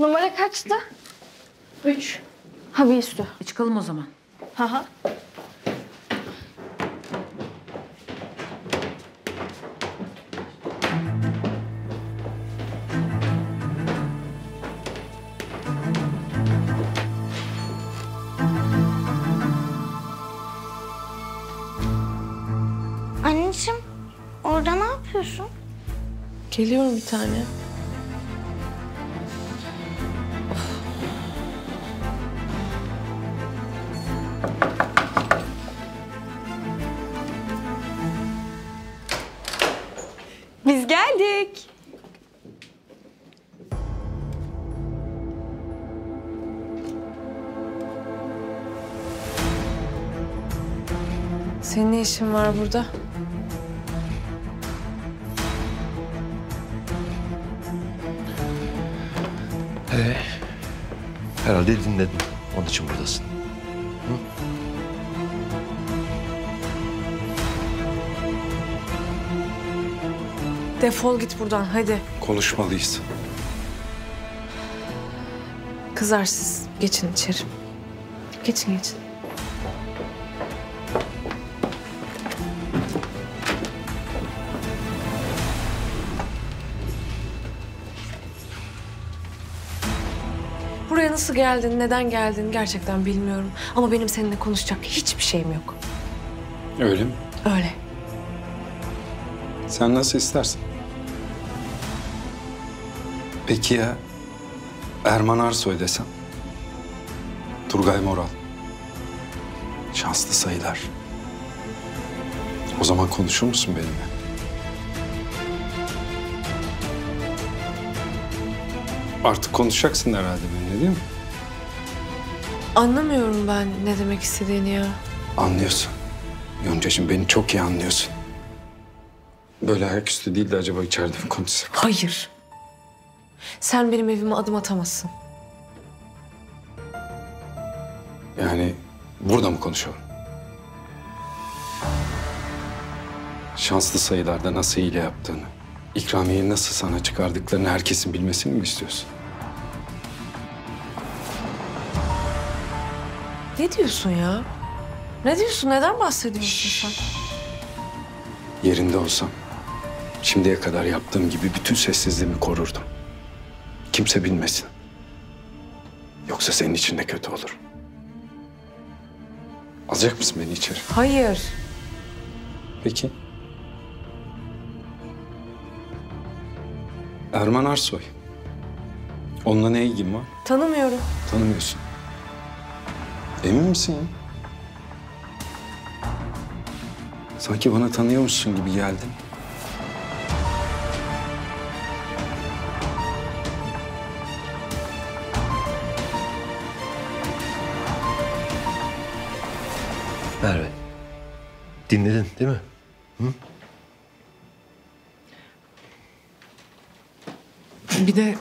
Numara kaçtı? 3. Ha, bir üstü. Çıkalım o zaman. Ha. Anneciğim, orada ne yapıyorsun? Geliyorum bir tane. Biz geldik. Senin ne işin var burada? Herhalde dinledin. Onun için buradasın. Defol git buradan hadi. Konuşmalıyız. Kızlar siz geçin içeri. Geçin. Buraya nasıl geldin, neden geldin gerçekten bilmiyorum. Ama benim seninle konuşacak hiçbir şeyim yok. Öyle mi? Öyle. Sen nasıl istersen. Peki ya Erman Arsoy desem? Turgay Moral. Şanslı sayılar. O zaman konuşur musun benimle? Artık konuşacaksın herhalde benimle, değil mi? Anlamıyorum ben ne demek istediğini ya. Anlıyorsun. Yoncacığım, beni çok iyi anlıyorsun. Böyle ayaküstü değil de acaba içeride mi konuşsak? Hayır. Sen benim evime adım atamazsın. Yani burada mı konuşalım? Şanslı sayılarda nasıl hile yaptığını, ikramiyeyi nasıl sana çıkardıklarını herkesin bilmesini mi istiyorsun? Ne diyorsun ya? Ne diyorsun? Neden bahsediyorsun sen? Yerinde olsam şimdiye kadar yaptığım gibi bütün sessizliğimi korurdum. Kimse bilmesin. Yoksa senin için de kötü olur. Alacak mısın beni içeri? Hayır. Peki. Erman Arsoy. Onunla ne ilgin var? Tanımıyorum. Tanımıyorsun. Emin misin ya? Sanki bana tanıyormuşsun gibi geldin. Merve. Dinledin değil mi? Bir de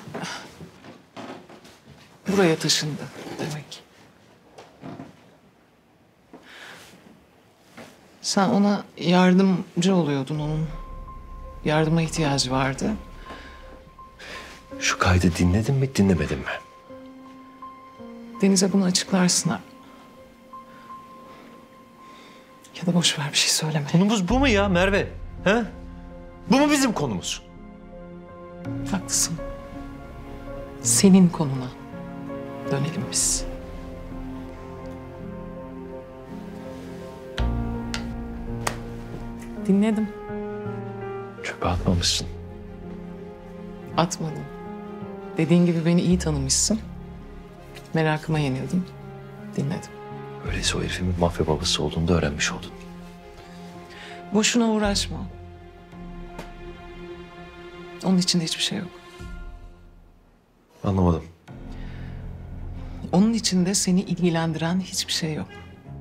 buraya taşındı demek. Sen ona yardımcı oluyordun onun. Yardıma ihtiyacı vardı. Şu kaydı dinledin mi, dinlemedin mi? Deniz'e bunu açıklarsın ha. Ya da boş ver, bir şey söyleme. Konumuz bu mu ya Merve? Ha? Bu mu bizim konumuz? Haklısın. Senin konuna dönelim biz. Dinledim. Çöpe atmamışsın. Atmadım. Dediğin gibi beni iyi tanımışsın. Merakıma yenildin. Dinledim. Öyleyse o herifin bir mafya babası olduğunu da öğrenmiş oldun. Boşuna uğraşma. Onun içinde hiçbir şey yok. Anlamadım. Onun içinde seni ilgilendiren hiçbir şey yok.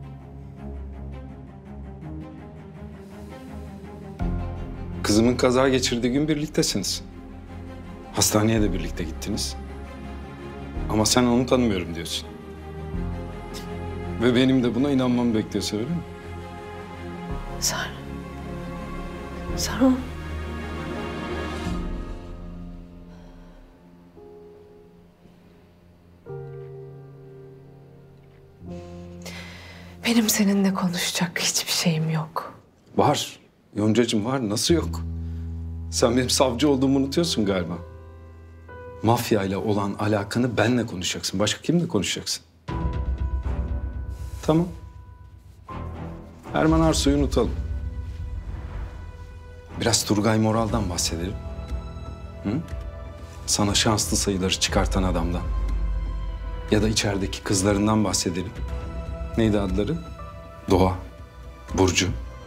Kızımın kaza geçirdiği gün birliktesiniz. Hastaneye de birlikte gittiniz. Ama sen onu tanımıyorum diyorsun. Ve benim de buna inanmamı bekliyorsun, öyle mi? Sen o... Benim seninle konuşacak hiçbir şeyim yok. Var. Yoncacığım var. Nasıl yok? Sen benim savcı olduğumu unutuyorsun galiba. Mafya ile olan alakanı benle konuşacaksın. Başka kimle konuşacaksın? Tamam. Erman Arsu'yu unutalım. Biraz Turgay Moral'dan bahsedelim. Hı? Sana şanslı sayıları çıkartan adamdan. Ya da içerideki kızlarından bahsedelim. Neydi adları? Doğa, Burcu.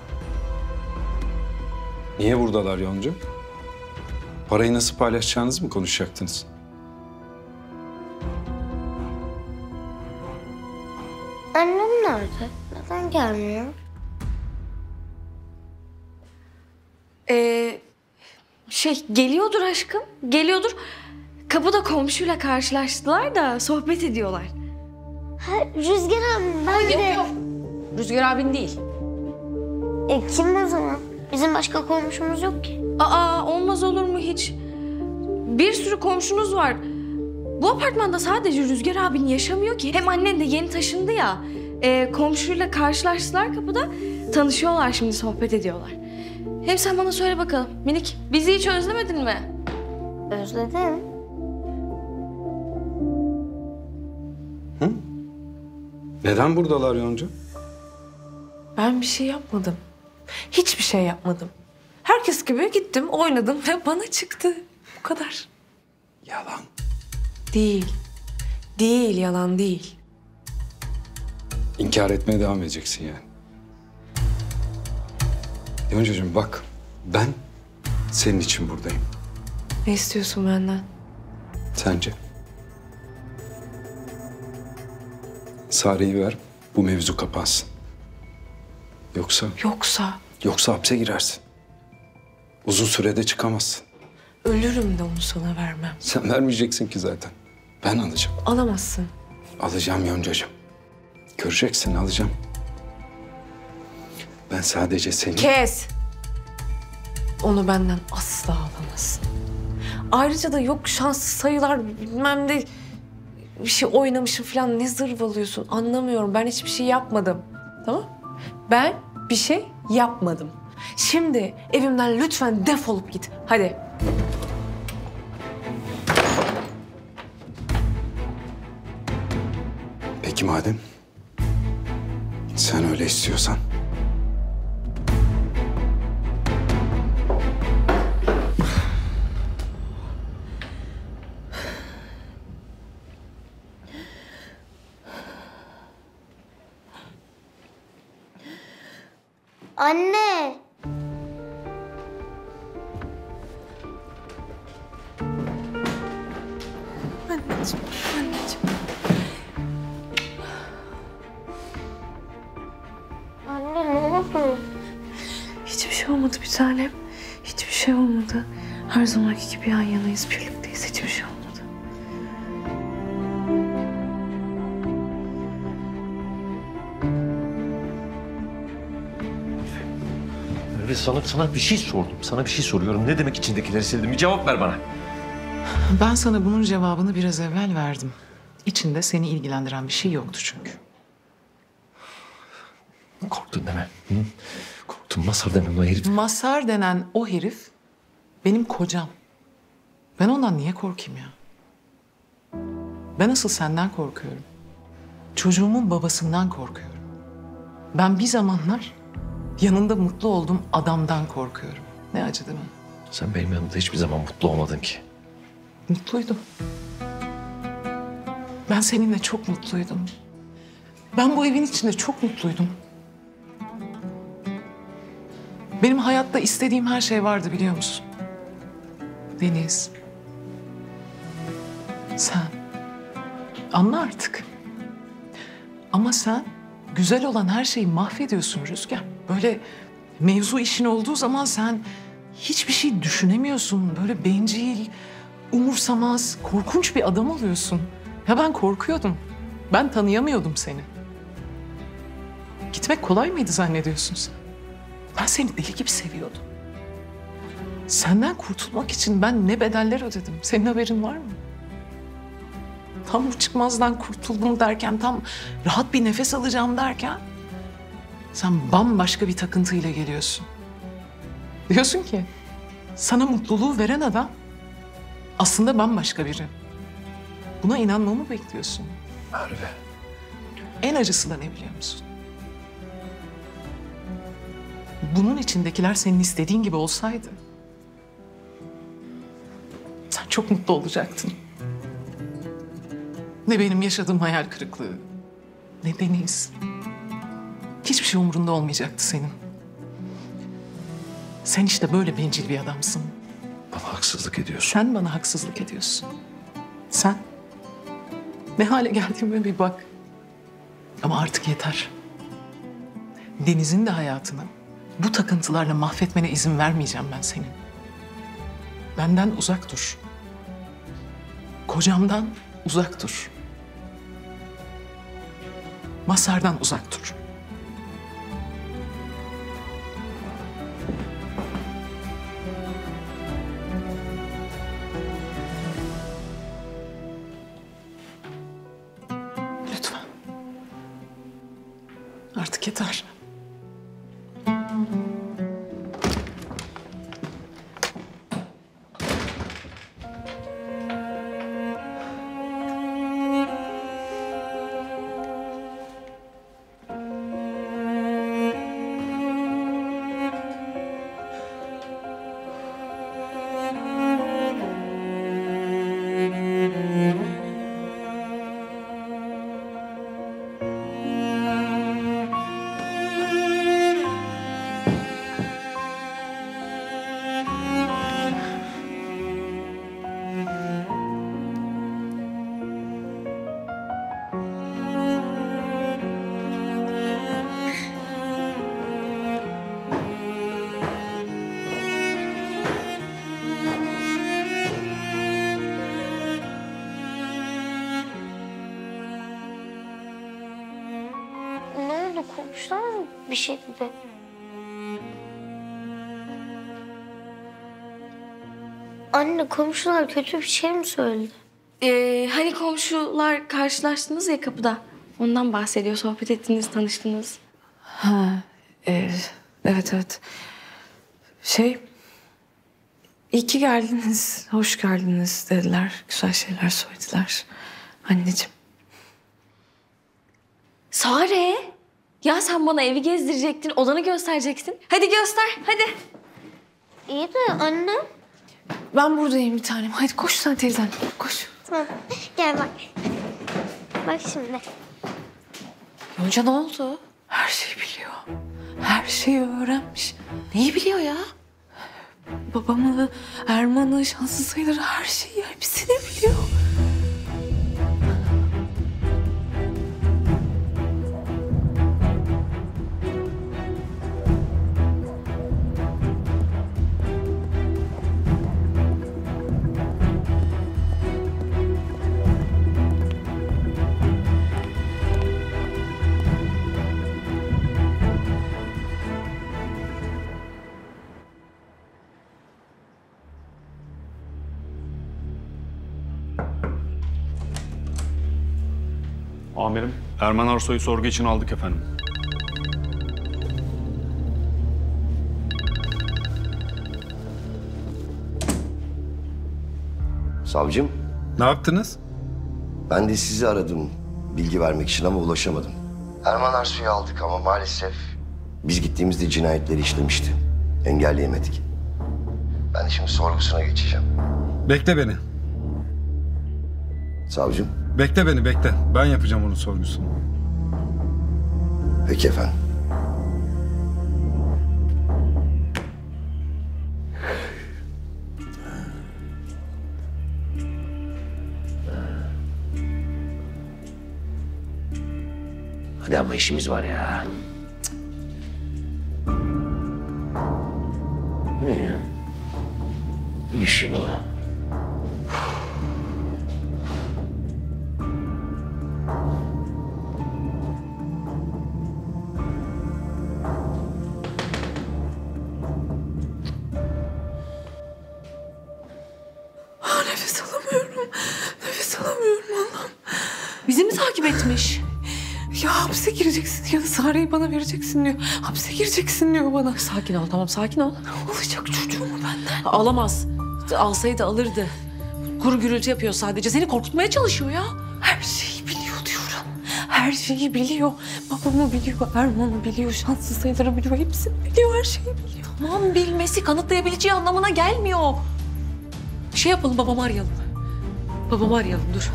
Niye buradalar Yonca? Parayı nasıl paylaşacağınızı mı konuşacaktınız? Annem nerede? Neden gelmiyor? Geliyordur aşkım. Geliyordur. Kapıda komşuyla karşılaştılar da sohbet ediyorlar. Ha, Rüzgar abi ben de... Rüzgar abin değil. Kim o zaman? Bizim başka komşumuz yok ki. Aa, olmaz olur mu hiç? Bir sürü komşunuz var. Bu apartmanda sadece Rüzgar abin yaşamıyor ki. Hem annen de yeni taşındı ya. Komşuyla karşılaştılar kapıda. Tanışıyorlar şimdi, sohbet ediyorlar. Hem sen bana söyle bakalım minik, bizi hiç özlemedin mi? Özledim. Neden buradalar Yonca? Ben bir şey yapmadım. Hiçbir şey yapmadım. Herkes gibi gittim, oynadım ve bana çıktı. Bu kadar. Yalan. Değil. Değil, yalan değil. İnkar etmeye devam edeceksin yani. Yoncacığım bak, ben senin için buradayım. Ne istiyorsun benden? Sence? Sare'yi ver, bu mevzu kapansın. Yoksa hapse girersin. Uzun sürede çıkamazsın. Ölürüm de onu sana vermem. Sen vermeyeceksin ki zaten. Ben alacağım. Alamazsın. Alacağım Yoncacığım. Göreceksin, alacağım. Ben sadece seni... Kes! Onu benden asla alamazsın. Ayrıca da yok şanslı sayılar bilmem ne... Bir şey oynamışım falan, ne zırvalıyorsun anlamıyorum. Ben hiçbir şey yapmadım. Tamam? Ben bir şey yapmadım. Şimdi evimden lütfen defolup git. Hadi. Peki madem sen öyle istiyorsan. Anne! Anneciğim, anneciğim. Anne ne oldu? Hiçbir şey olmadı bir tanem. Hiçbir şey olmadı. Her zamanki gibi yan yanayız, birlikteyiz. Hiçbir şey olmadı. Merve sana bir şey sordum. Sana bir şey soruyorum. Ne demek içindekileri sildim? Bir cevap ver bana. Ben sana bunun cevabını biraz evvel verdim. İçinde seni ilgilendiren bir şey yoktu çünkü. Korktun deme. Hı? Korktun. Masar denen o herif. Mazhar denen o herif benim kocam. Ben ondan niye korkayım ya? Ben asıl senden korkuyorum. Çocuğumun babasından korkuyorum. Ben bir zamanlar yanında mutlu olduğum adamdan korkuyorum. Ne acı değil mi? Sen benim yanımda hiçbir zaman mutlu olmadın ki. Mutluydum. Ben seninle çok mutluydum. Ben bu evin içinde çok mutluydum. Benim hayatta istediğim her şey vardı biliyor musun? Deniz. Sen. Anla artık. Ama sen güzel olan her şeyi mahvediyorsun Rüzgar. Böyle mevzu işin olduğu zaman sen hiçbir şey düşünemiyorsun. Böyle bencil, umursamaz, korkunç bir adam oluyorsun. Ya ben korkuyordum. Ben tanıyamıyordum seni. Gitmek kolay mıydı zannediyorsun sen? Ben seni deli gibi seviyordum. Senden kurtulmak için ben ne bedeller ödedim. Senin haberin var mı? Tam bu çıkmazdan kurtuldum derken, tam rahat bir nefes alacağım derken Sen bambaşka bir takıntıyla geliyorsun. Diyorsun ki sana mutluluğu veren adam aslında bambaşka biri. Buna inanmamı bekliyorsun. Merve. En acısı da ne biliyor musun? Bunun içindekiler senin istediğin gibi olsaydı sen çok mutlu olacaktın. Ne benim yaşadığım hayal kırıklığı, ne Deniz. Hiçbir şey umurunda olmayacaktı senin. Sen işte böyle bencil bir adamsın. Bana haksızlık ediyorsun. Sen bana haksızlık ediyorsun. Sen. Ne hale geldiğime bir bak. Ama artık yeter. Deniz'in de hayatını bu takıntılarla mahvetmene izin vermeyeceğim ben senin. Benden uzak dur. Kocamdan uzak dur. Mazhar'dan uzak dur. Lütfen. Artık yeter. Ne oldu, komşular mı bir şey dedi? Anne, komşular kötü bir şey mi söyledi? Hani komşular karşılaştınız ya kapıda. Ondan bahsediyor. Sohbet ettiniz, tanıştınız. Evet evet. İyi ki geldiniz, hoş geldiniz dediler. Güzel şeyler söylediler. Anneciğim. Sare. Ya sen bana evi gezdirecektin, odanı göstereceksin. Hadi göster, hadi. İyi de anne. Ben buradayım bir tanem. Hadi koş sen teyzen, koş. Tamam, gel bak. Bak şimdi. Yonca ne oldu? Her şeyi biliyor. Her şeyi öğrenmiş. Neyi biliyor ya? Babamı, Erman'ı, şanslı sayıları her şeyi, hepsini biliyor. Amirim, Erman Arsoy'u sorgu için aldık efendim. Savcım, Ne yaptınız? ben de sizi aradım bilgi vermek için ama ulaşamadım. Erman Arsu'yu aldık ama maalesef biz gittiğimizde cinayetleri işlemişti. Engelleyemedik. Ben de şimdi sorgusuna geçeceğim. Bekle beni. Savcım, Bekle beni, bekle. Ben yapacağım onun sorgusunu. peki efendim. Hadi ama işimiz var ya. Ne ya? İşin o. Nefes alamıyorum. Nefes alamıyorum Allah'ım. Bizi mi takip etmiş? Ya Hapse gireceksin ya da Sare'yi bana vereceksin diyor. Hapse gireceksin diyor bana. Sakin ol, tamam sakin ol. Alacak çocuğumu benden. Alamaz. Alsaydı alırdı. Kuru gürültü yapıyor sadece. Seni korkutmaya çalışıyor ya. Her şeyi biliyor diyorum. Her şeyi biliyor. Babamı biliyor, Erman'ı biliyor, şanslı sayıları biliyor. Hepsini biliyor, her şeyi biliyor. Tamam, bilmesi kanıtlayabileceği anlamına gelmiyor. Bir şey yapalım, babamı arayalım. Babamı arayalım, dur.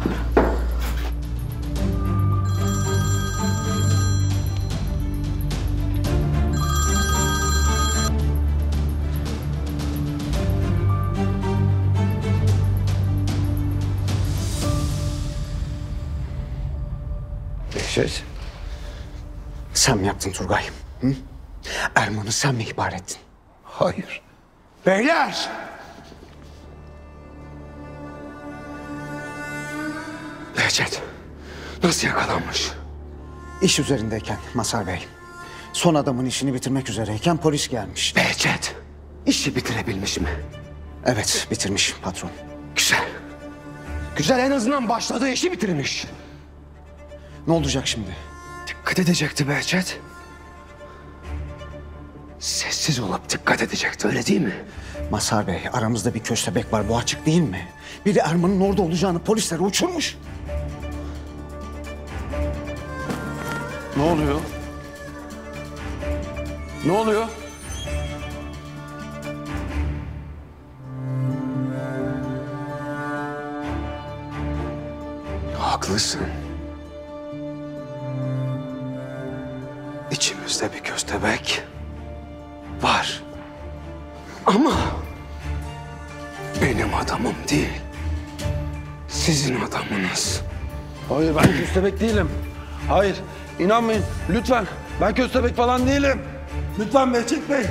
Behçet, sen mi yaptın Turgay? Hı? Erman'ı sen mi ihbar ettin? Hayır. Beyler! Behçet, nasıl yakalanmış? İş üzerindeyken Mazhar Bey, son adamın işini bitirmek üzereyken polis gelmiş. Behçet, işi bitirebilmiş mi? Evet, bitirmiş patron. Güzel. Güzel, en azından başladığı işi bitirmiş. Ne olacak şimdi? Dikkat edecekti Behçet. Sessiz olup dikkat edecekti, öyle değil mi? Mazhar Bey, aramızda bir köstebek var, bu açık değil mi? Biri Erman'ın orada olacağını polislere uçurmuş. Ne oluyor? Ne oluyor? Haklısın. İçimizde bir köstebek var. Ama benim adamım değil. Sizin adamınız. Hayır, ben köstebek değilim. Hayır, inanmayın. Lütfen. Ben köstebek falan değilim. Lütfen Behçet Bey.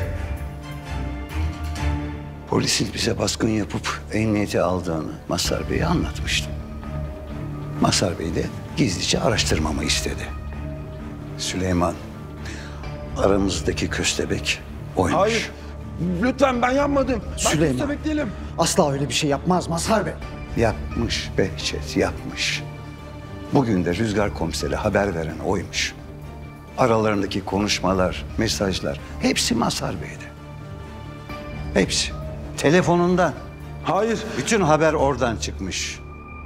Polisin bize baskın yapıp emniyete aldığını Mazhar Bey'e anlatmıştım. Mazhar Bey de gizlice araştırmamı istedi. Süleyman, aramızdaki köstebek oymuş. Hayır, lütfen ben yapmadım. Ben Süleyman. köstebek değilim. Asla öyle bir şey yapmaz Mazhar Bey. Yapmış Behçet, yapmış. Bugün de Rüzgar komisere haber veren oymuş. Aralarındaki konuşmalar, mesajlar hepsi Mazhar Bey'de. Hepsi. Telefonundan. Hayır. Bütün haber oradan çıkmış.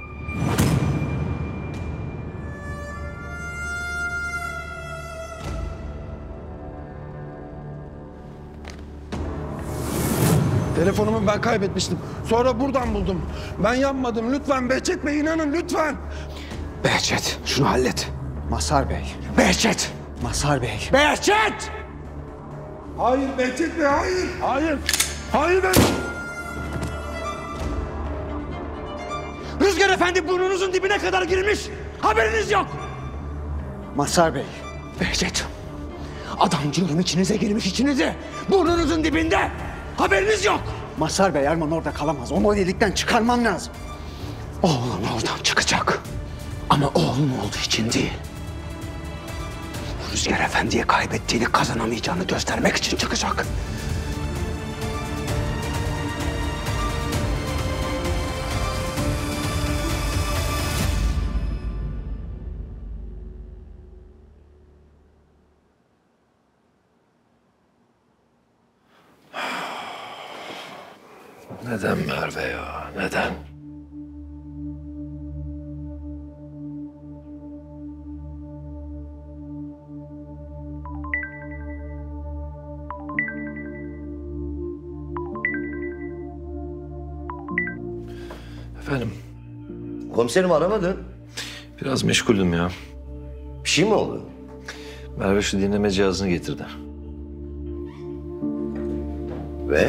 Telefonumu ben kaybetmiştim. Sonra buradan buldum. Ben yapmadım. Lütfen Behçet Bey, inanın lütfen. Behçet, şunu hallet. Mazhar Bey. Behçet! Mazhar Bey. Behçet! Hayır Behçet Bey, hayır. Hayır. Hayır ben... Rüzgar Efendi burnunuzun dibine kadar girmiş. Haberiniz yok. Mazhar Bey. Behçet, adamcığım içinize girmiş, içinize. Burnunuzun dibinde. Haberiniz yok. Mazhar Bey, Erman orada kalamaz. Onu o delikten çıkarmam lazım. Oğlum oradan çıkacak. Ama oğlum olduğu için değil. Rüzgar Efendi'ye kaybettiğini, kazanamayacağını göstermek için çıkacak. Neden Merve ya? Neden? Efendim? Komiserim aramadın. Biraz meşguldüm ya. Bir şey mi oldu? Merve şu dinleme cihazını getirdi. Ve?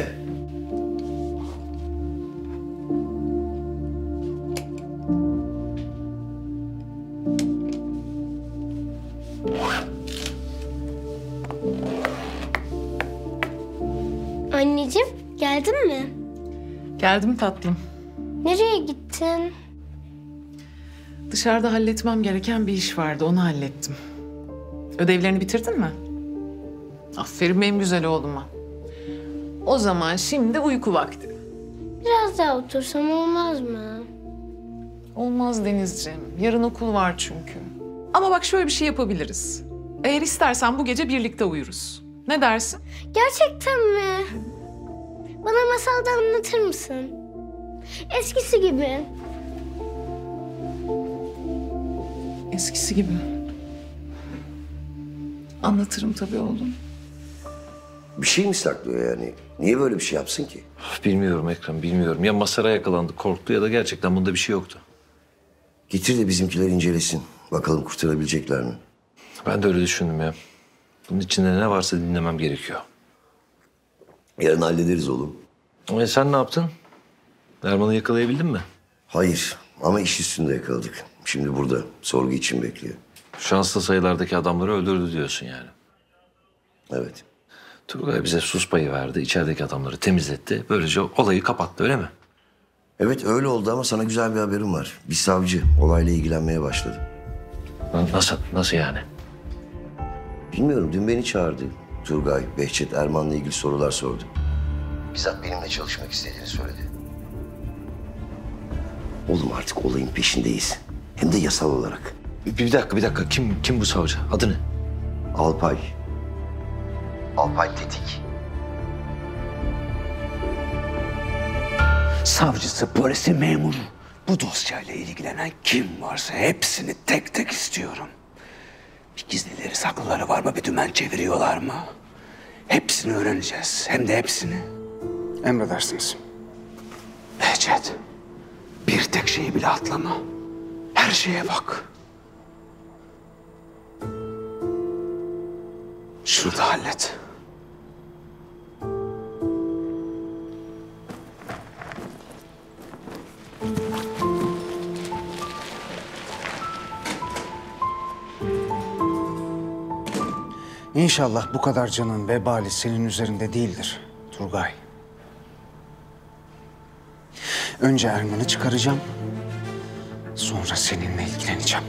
Anneciğim, geldin mi? Geldim tatlım. Nereye gittin? Dışarıda halletmem gereken bir iş vardı, onu hallettim. Ödevlerini bitirdin mi? Aferin benim güzel oğluma. O zaman şimdi uyku vakti. Biraz daha otursam olmaz mı? Olmaz Denizciğim. Yarın okul var çünkü. Ama bak şöyle bir şey yapabiliriz. Eğer istersen bu gece birlikte uyuruz. Ne dersin? Gerçekten mi? Bana masalda anlatır mısın? Eskisi gibi. Eskisi gibi. Anlatırım tabii oğlum. Bir şey mi saklıyor yani? Niye böyle bir şey yapsın ki? Bilmiyorum Ekrem, bilmiyorum. Ya Masar'a yakalandı, korktu ya da gerçekten bunda bir şey yoktu. Getir de bizimkiler incelesin. Bakalım kurtarabilecekler mi? Ben de öyle düşündüm ya. Bunun içinde ne varsa dinlemem gerekiyor. Yarın hallederiz oğlum. Sen ne yaptın? Erman'ı yakalayabildin mi? Hayır ama iş üstünde yakaladık. Şimdi burada sorgu için bekliyor. Şanslı sayılardaki adamları öldürdü diyorsun yani. Evet. Turgay bize sus payı verdi, içerideki adamları temizletti. Böylece olayı kapattı, öyle mi? Evet öyle oldu ama sana güzel bir haberim var. Bir savcı olayla ilgilenmeye başladı. Nasıl yani? Bilmiyorum, dün beni çağırdı. Turgay, Behçet, Erman'la ilgili sorular sordu. Bizzat benimle çalışmak istediğini söyledi. Oğlum artık olayın peşindeyiz. Hem de yasal olarak. Bir dakika. Kim bu savcı? Adı ne? Alpay. Alpay Tetik. Savcısı, polisi, memuru. Bu dosyayla ilgilenen kim varsa hepsini tek tek istiyorum. Bir gizlileri saklıları var mı? Bir dümen çeviriyorlar mı? Hepsini öğreneceğiz. Hem de hepsini. Emredersiniz. Behçet, bir tek şeyi bile atlama. Her şeye bak. Şurada hallet. İnşallah bu kadar canın vebali senin üzerinde değildir Turgay. Önce Erman'ı çıkaracağım. Sonra seninle ilgileneceğim.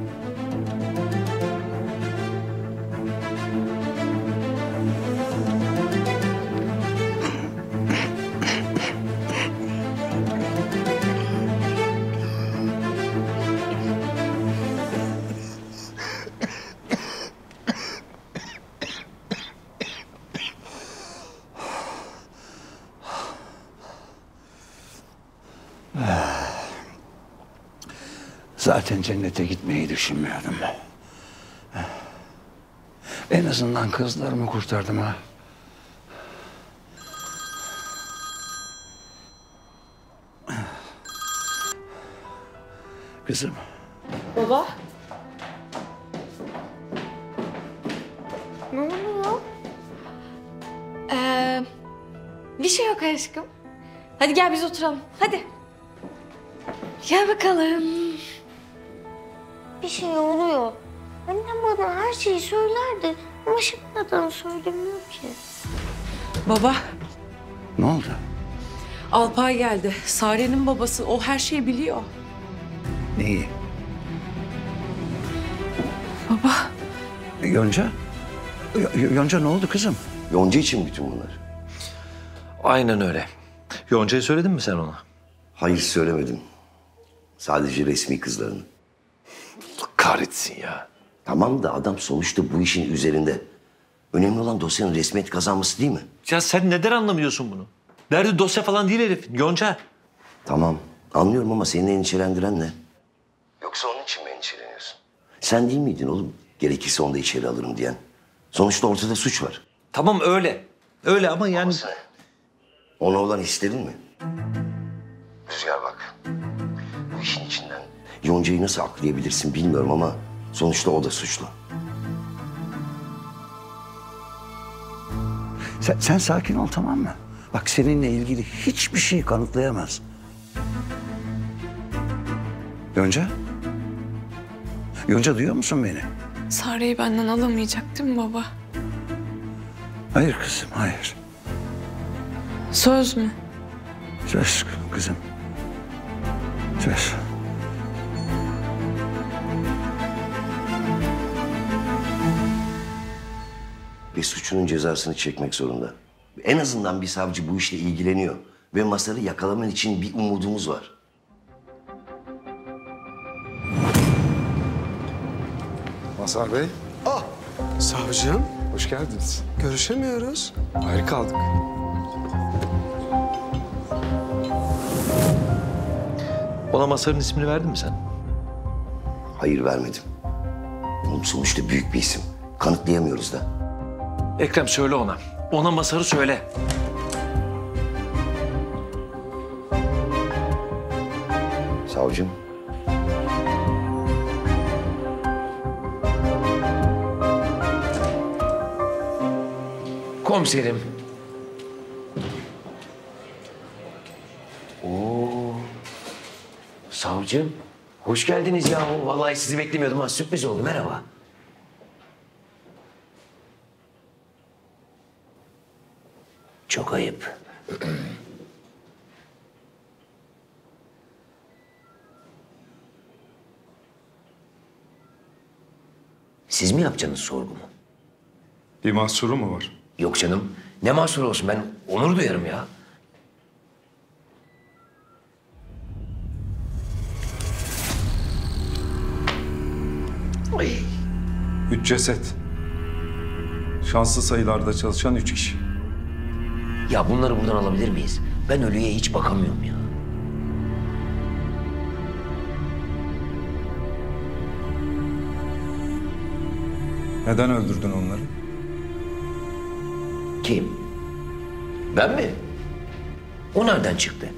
Zaten cennete gitmeyi düşünmüyordum. En azından kızlarımı kurtardım ha. Kızım. Baba. Ne oluyor? Bir şey yok aşkım. Hadi gel biz oturalım. Hadi. Gel bakalım. Bir şey oluyor. Annem bana her şeyi söylerdi. Ama şimdi neden söylemiyor ki? Baba, Ne oldu? Alpay geldi. Sare'nin babası. O her şeyi biliyor. Neyi? Baba. Yonca? Yonca ne oldu kızım? Yonca için bütün bunlar. Aynen öyle. Yonca'ya söyledin mi sen ona? Hayır söylemedim. Sadece resmi kızlarını. Kahretsin ya. Tamam da adam sonuçta bu işin üzerinde. Önemli olan dosyanın resmiyet kazanması değil mi? Ya sen neden anlamıyorsun bunu? Derdi dosya falan değil herifin. Yonca. Tamam anlıyorum ama seni endişelendiren ne? Yoksa onun için mi endişeleniyorsun? Sen değil miydin oğlum? Gerekirse onu da içeri alırım diyen. Sonuçta ortada suç var. Tamam öyle. Öyle ama yani... Ona olan hislerin mi? Rüzgar bak. Bu işin içinden Yonca'yı nasıl aklayabilirsin bilmiyorum ama sonuçta o da suçlu. Sen sakin ol, tamam mı? Bak seninle ilgili hiçbir şey kanıtlayamaz. Yonca? Yonca duyuyor musun beni? Sare'yi benden alamayacak değil mi baba? Hayır kızım, hayır. Söz mü? Söz kızım. Söz. Ve suçunun cezasını çekmek zorunda. En azından bir savcı bu işle ilgileniyor. Ve Masar'ı yakalaman için bir umudumuz var. Mazhar Bey. Savcım, Hoş geldiniz. görüşemiyoruz. Ayrı kaldık. Ona Mazhar'ın ismini verdin mi sen? Hayır, vermedim. Oğlum sonuçta büyük bir isim. Kanıtlayamıyoruz da. Ekrem söyle ona. Ona Mazhar'ı söyle. Savcım. Komiserim. Oo. Savcım. Hoş geldiniz ya. Vallahi sizi beklemiyordum ha. Sürpriz oldu. Merhaba. Çok ayıp. Siz mi yapacaksınız sorgumu? Bir mahsuru mu var? Yok canım. Ne mahsuru olsun, ben onur duyarım ya. Ay. 3 ceset. Şanslı sayılarda çalışan 3 kişi. Ya bunları buradan alabilir miyiz? Ben ölüye hiç bakamıyorum ya. Neden öldürdün onları? Kim? Ben mi? O nereden çıktı?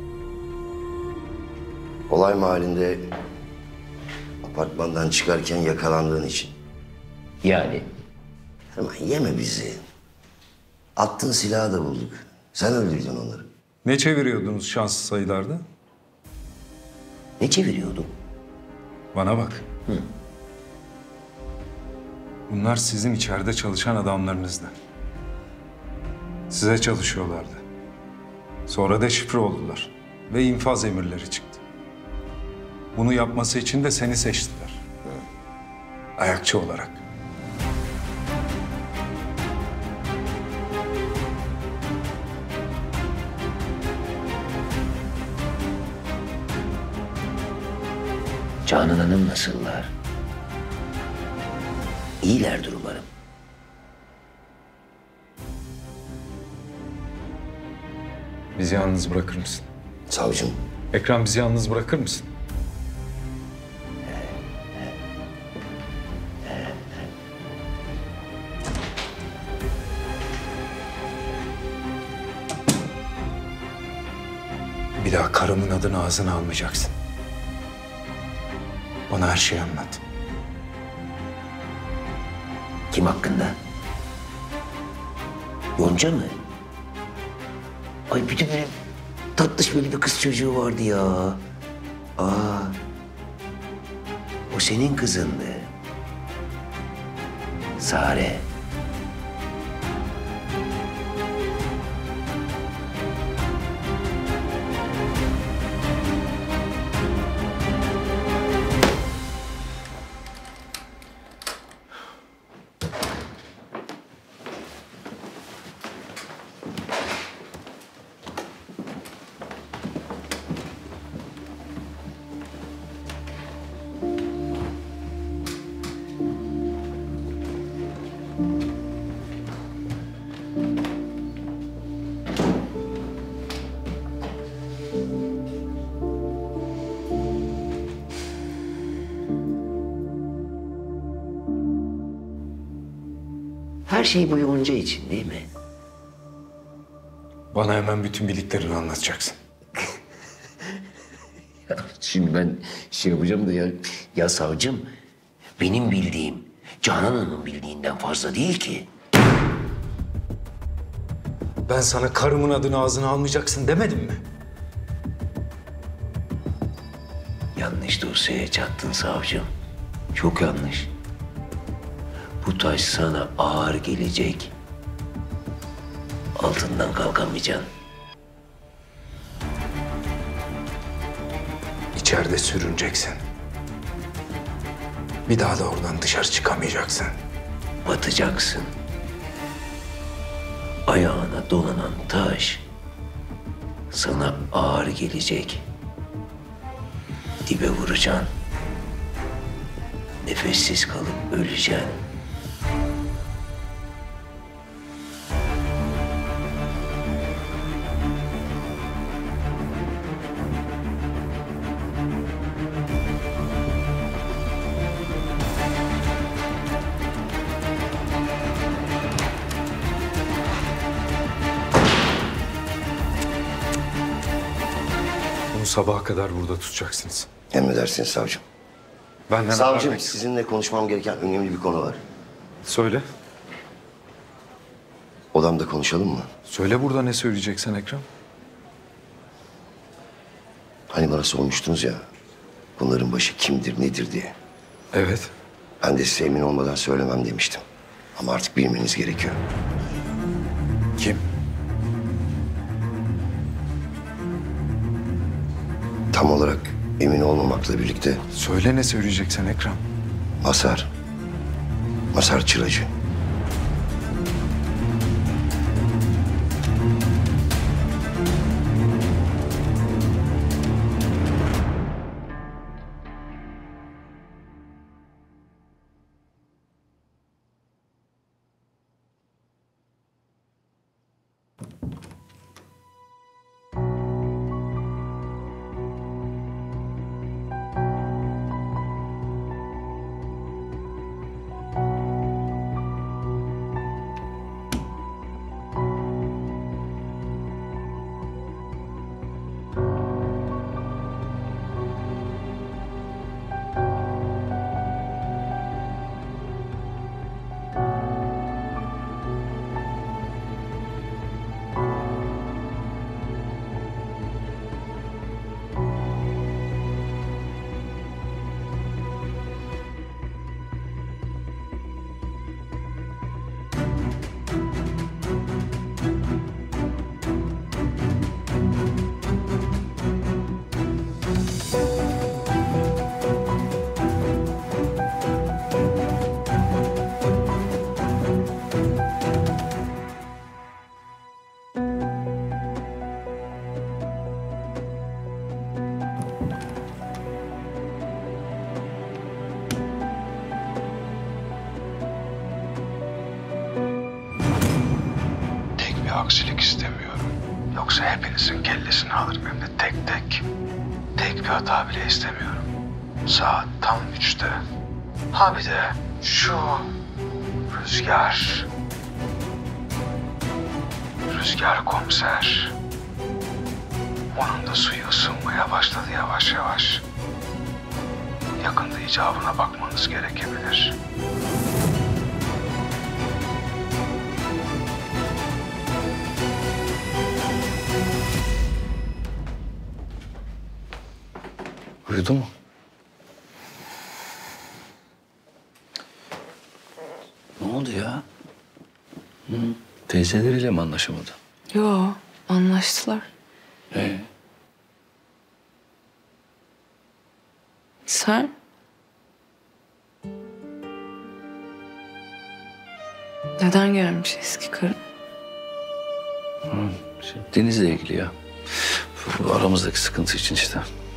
Olay mahallinde apartmandan çıkarken yakalandığın için. Yani? Hemen yeme bizi. Attığın silahı da bulduk. Sen öldürdün onları. Ne çeviriyordunuz şanslı sayılarda? Ne çeviriyordum? Bana bak. Hı. Bunlar sizin içeride çalışan adamlarınızdı. Size çalışıyorlardı. Sonra deşifre oldular. Ve infaz emirleri çıktı. Bunu yapması için de seni seçtiler. Ayakçı olarak. Canan Hanım nasıllar? İyilerdir umarım. Bizi yalnız bırakır mısın? Savcım. Ekrem, bizi yalnız bırakır mısın? Bir daha karımın adını ağzına almayacaksın. Bana her şeyi anlat. Kim hakkında? Yonca mı? Ay bir de böyle tatlış böyle bir kız çocuğu vardı ya. Aa. O senin kızındı. Sare. Her şey bu Yonca için değil mi? Bana hemen bütün bildiklerini anlatacaksın. Şimdi ben şey yapacağım da ya savcım, benim bildiğim Canan Hanım'ın bildiğinden fazla değil ki. Ben sana karımın adını ağzına almayacaksın demedim mi? Yanlış dosyaya çattın savcım. Çok yanlış. Bu taş sana ağır gelecek. Altından kalkamayacaksın. İçeride sürüneceksin. Bir daha da oradan dışarı çıkamayacaksın. Batacaksın. Ayağına dolanan taş sana ağır gelecek. Dibe vuracaksın. nefessiz kalıp öleceksin. Onu sabaha kadar burada tutacaksınız. Emredersiniz savcım. Benden haber Savcım, bekle. sizinle konuşmam gereken önemli bir konu var. Söyle. Odamda konuşalım mı? Söyle burada ne söyleyeceksen Ekrem. Hani bana sormuştunuz ya, bunların başı kimdir, nedir diye. Evet. Ben de size emin olmadan söylemem demiştim. Ama artık bilmeniz gerekiyor. Kim? Tam olarak emin olmamakla birlikte Söyle ne söyleyeceksen Ekrem. Masar. Masar Çıracı. Aksilik istemiyorum. Yoksa hepinizin kellesini alırım hem de tek tek. Tek bir hata bile istemiyorum. Saat tam 3'te. Ha bir de şu Rüzgar. Rüzgar komiser. Onun da suyu ısınmaya başladı yavaş yavaş. Yakında icabına bakmanız gerekebilir. Uyudu mu? Ne oldu ya? Hı? Teyzeleriyle mi anlaşamadı? Yo, anlaştılar. Sen? Neden gelmiş eski karın? Deniz'le ilgili ya. Bu aramızdaki sıkıntı için işte.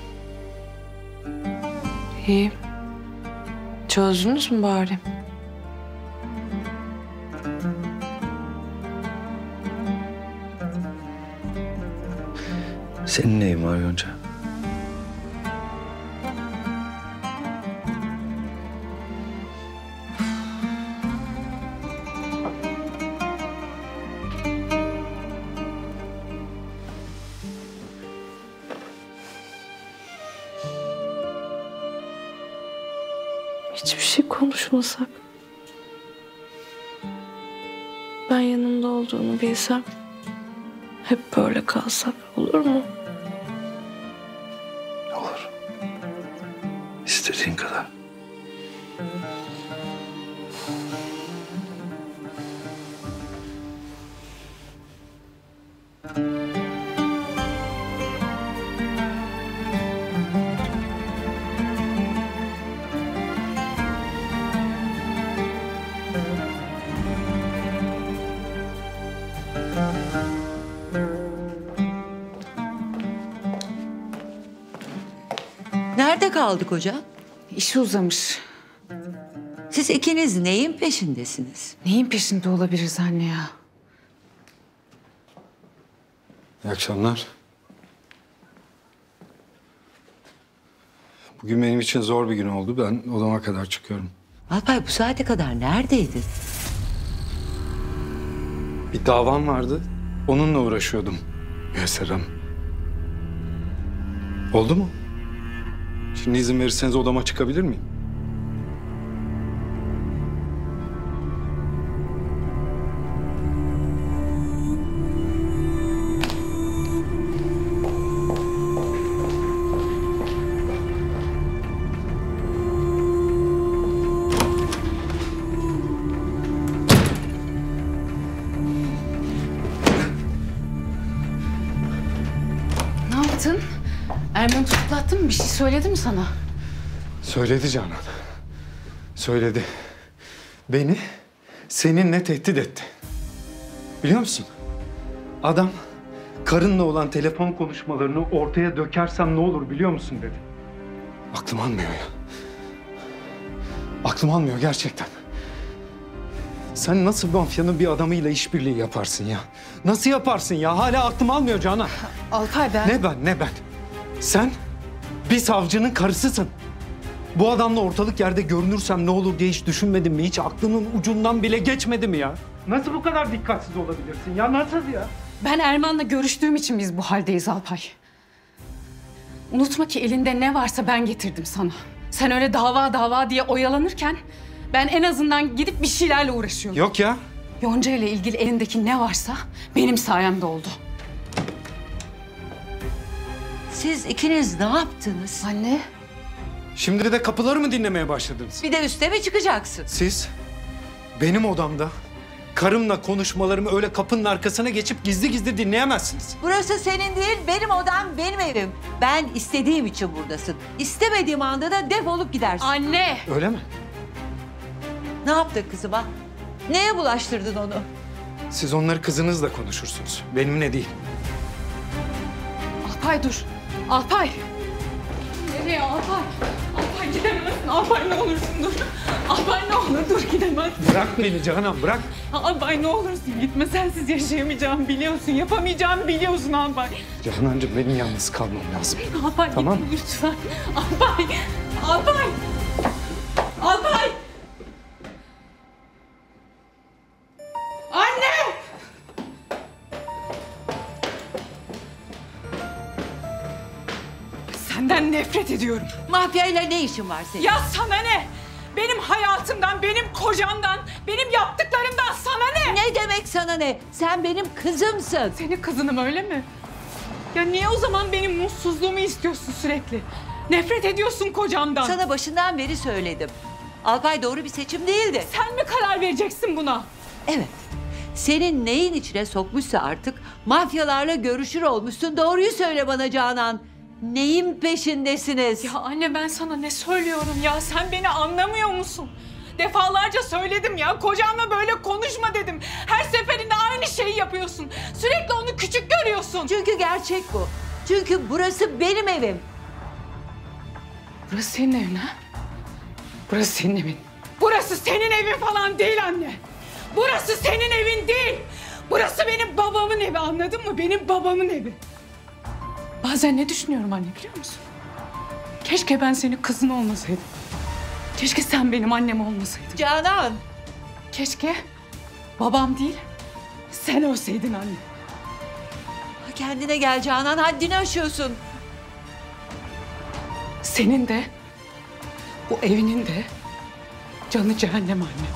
İyi. Çözdünüz mü bari? Senin neyin var Yonca? Hiçbir şey konuşmasak. Ben yanımda olduğunu bilsem. Hep böyle kalsak olur mu? Olur. İstediğin kadar. Nerede kaldık hocam? İşi uzamış. Siz ikiniz neyin peşindesiniz? Neyin peşinde olabiliriz anne ya? İyi akşamlar. Bugün benim için zor bir gün oldu. Ben odama kadar çıkıyorum. Alpay bu saate kadar neredeydin? Bir davam vardı. Onunla uğraşıyordum. Müyesser Hanım. Oldu mu? Şimdi izin verirseniz odama çıkabilir miyim? Ne yaptın? Erman'ı tutuklattın mı? Bir şey söyledi mi sana? Söyledi Canan. Söyledi. Beni seninle tehdit etti. Biliyor musun? Adam karınla olan telefon konuşmalarını ortaya dökersem ne olur biliyor musun dedi. Aklım almıyor ya. Aklım almıyor gerçekten. Sen nasıl mafyanın bir adamıyla işbirliği yaparsın ya? Nasıl yaparsın ya? Hala aklım almıyor Canan. Alpay ben... Ne ben? Sen bir savcının karısısın. Bu adamla ortalık yerde görünürsem ne olur diye hiç düşünmedin mi? Hiç aklının ucundan bile geçmedi mi ya? Nasıl bu kadar dikkatsiz olabilirsin ya? Nasıl ya? Ben Erman'la görüştüğüm için biz bu haldeyiz Alpay. Unutma ki elinde ne varsa ben getirdim sana. Sen öyle dava diye oyalanırken ben en azından gidip bir şeylerle uğraşıyorum. Yok ya. Yonca ile ilgili elindeki ne varsa benim sayemde oldu. Siz ikiniz ne yaptınız? Anne. Şimdi de kapıları mı dinlemeye başladınız? Bir de üste mi çıkacaksın? Siz benim odamda karımla konuşmalarımı öyle kapının arkasına geçip gizli gizli dinleyemezsiniz. Burası senin değil, benim odam, benim evim. Ben istediğim için buradasın. İstemediğim anda da defolup gidersin. Anne! Öyle mi? Ne yaptın kızıma? Neye bulaştırdın onu? Siz onları kızınızla konuşursunuz. Benimle değil. Alpay dur. Alpay. Nereye Alpay? Alpay gidemezsin. Alpay ne olursun dur. Alpay ne olur dur gidemezsin. Bırak beni Canan bırak. Alpay ne olursun gitme. Sensiz yaşayamayacağımı biliyorsun. Yapamayacağımı biliyorsun Alpay. Canancığım benim yalnız kalmam lazım. Alpay tamam. Gitme lütfen. Alpay. Alpay. Alpay. Anne. Senden nefret ediyorum. Mafyayla ne işin var senin? Ya sana ne? Benim hayatımdan, benim kocamdan, benim yaptıklarımdan sana ne? Ne demek sana ne? Sen benim kızımsın. Senin kızınım öyle mi? Ya niye o zaman benim mutsuzluğumu istiyorsun sürekli? Nefret ediyorsun kocamdan. Sana başından beri söyledim. Alpay doğru bir seçim değildi. Sen mi karar vereceksin buna? Evet. Senin neyin içine sokmuşsa artık mafyalarla görüşür olmuşsun. Doğruyu söyle bana Canan. Neyin peşindesiniz? Ya anne ben sana ne söylüyorum ya? Sen beni anlamıyor musun? Defalarca söyledim ya. Kocamla böyle konuşma dedim. Her seferinde aynı şeyi yapıyorsun. Sürekli onu küçük görüyorsun. Çünkü gerçek bu. Çünkü burası benim evim. Burası senin evin ha? Burası senin evin. Burası senin evin falan değil anne. Burası senin evin değil. Burası benim babamın evi, anladın mı? Benim babamın evi. Bazen ne düşünüyorum anne biliyor musun? Keşke ben senin kızın olmasaydım. Keşke sen benim annem olmasaydın. Canan! Keşke babam değil, sen ölseydin anne. Kendine gel Canan, haddini aşıyorsun. Senin de, bu evinin de canı cehennem anne.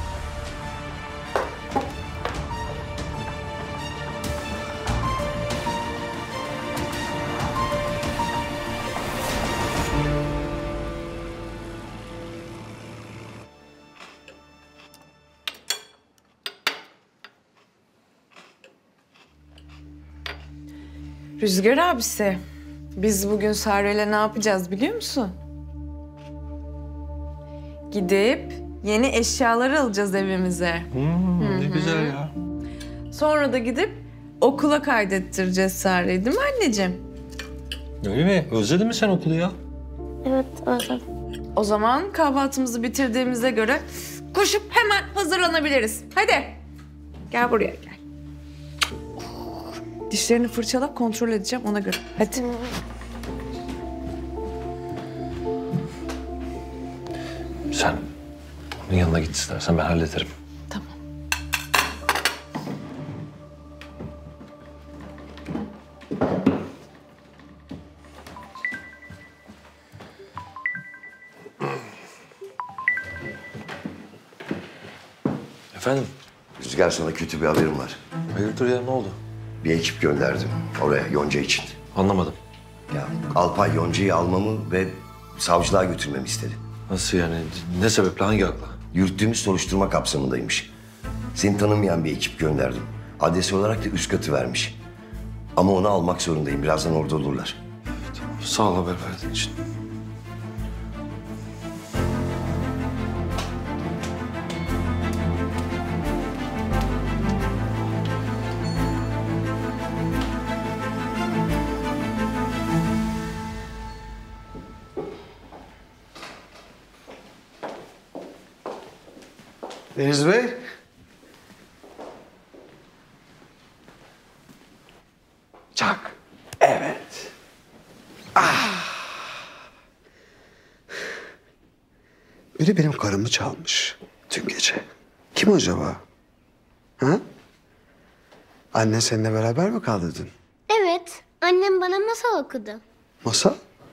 Rüzgar abisi, biz bugün Sare'yle ne yapacağız biliyor musun? Gidip yeni eşyalar alacağız evimize. Ne güzel ya. Sonra da gidip okula kaydettireceğiz Sare'yi, değil mi anneciğim? Öyle mi? Özledin mi sen okulu ya? Evet özledim. O zaman kahvaltımızı bitirdiğimize göre koşup hemen hazırlanabiliriz. Hadi. Gel buraya gel. Dişlerini fırçala, kontrol edeceğim ona göre. Hadi. Sen onun yanına git istersen, ben hallederim. Efendim? Rüzgar, sana kötü bir haberim var. Hayırdır ya, ne oldu? Bir ekip gönderdim oraya Yonca için. Anlamadım. Ya Alpay Yonca'yı almamı ve savcılığa götürmemi istedi. Nasıl yani? Ne sebeple, hangi akla? Yürüttüğümüz soruşturma kapsamındaymış. Seni tanımayan bir ekip gönderdim. Adresi olarak da üst katı vermiş. Ama onu almak zorundayım. Birazdan orada olurlar. Tamam, sağ ol haber verdiğin için. Deniz Bey. Çak. Evet. Biri benim karımı çalmış dün gece. Kim acaba? Ha? Annen seninle beraber mi kaldı dün? Evet, annem bana masal okudu. Masal?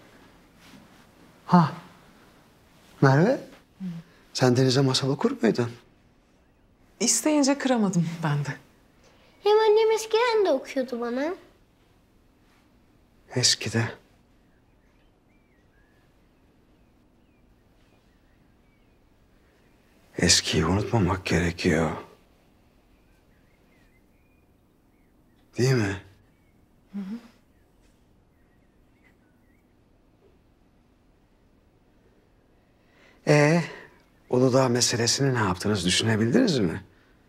Ha. Merve? Sen Deniz'e masal okur muydun? İsteyince kıramadım ben de. Hem annem eskiden de okuyordu bana. Eskide. Eskiyi unutmamak gerekiyor. Değil mi? Hı hı. Uludağ meselesini ne yaptınız, düşünebildiniz mi?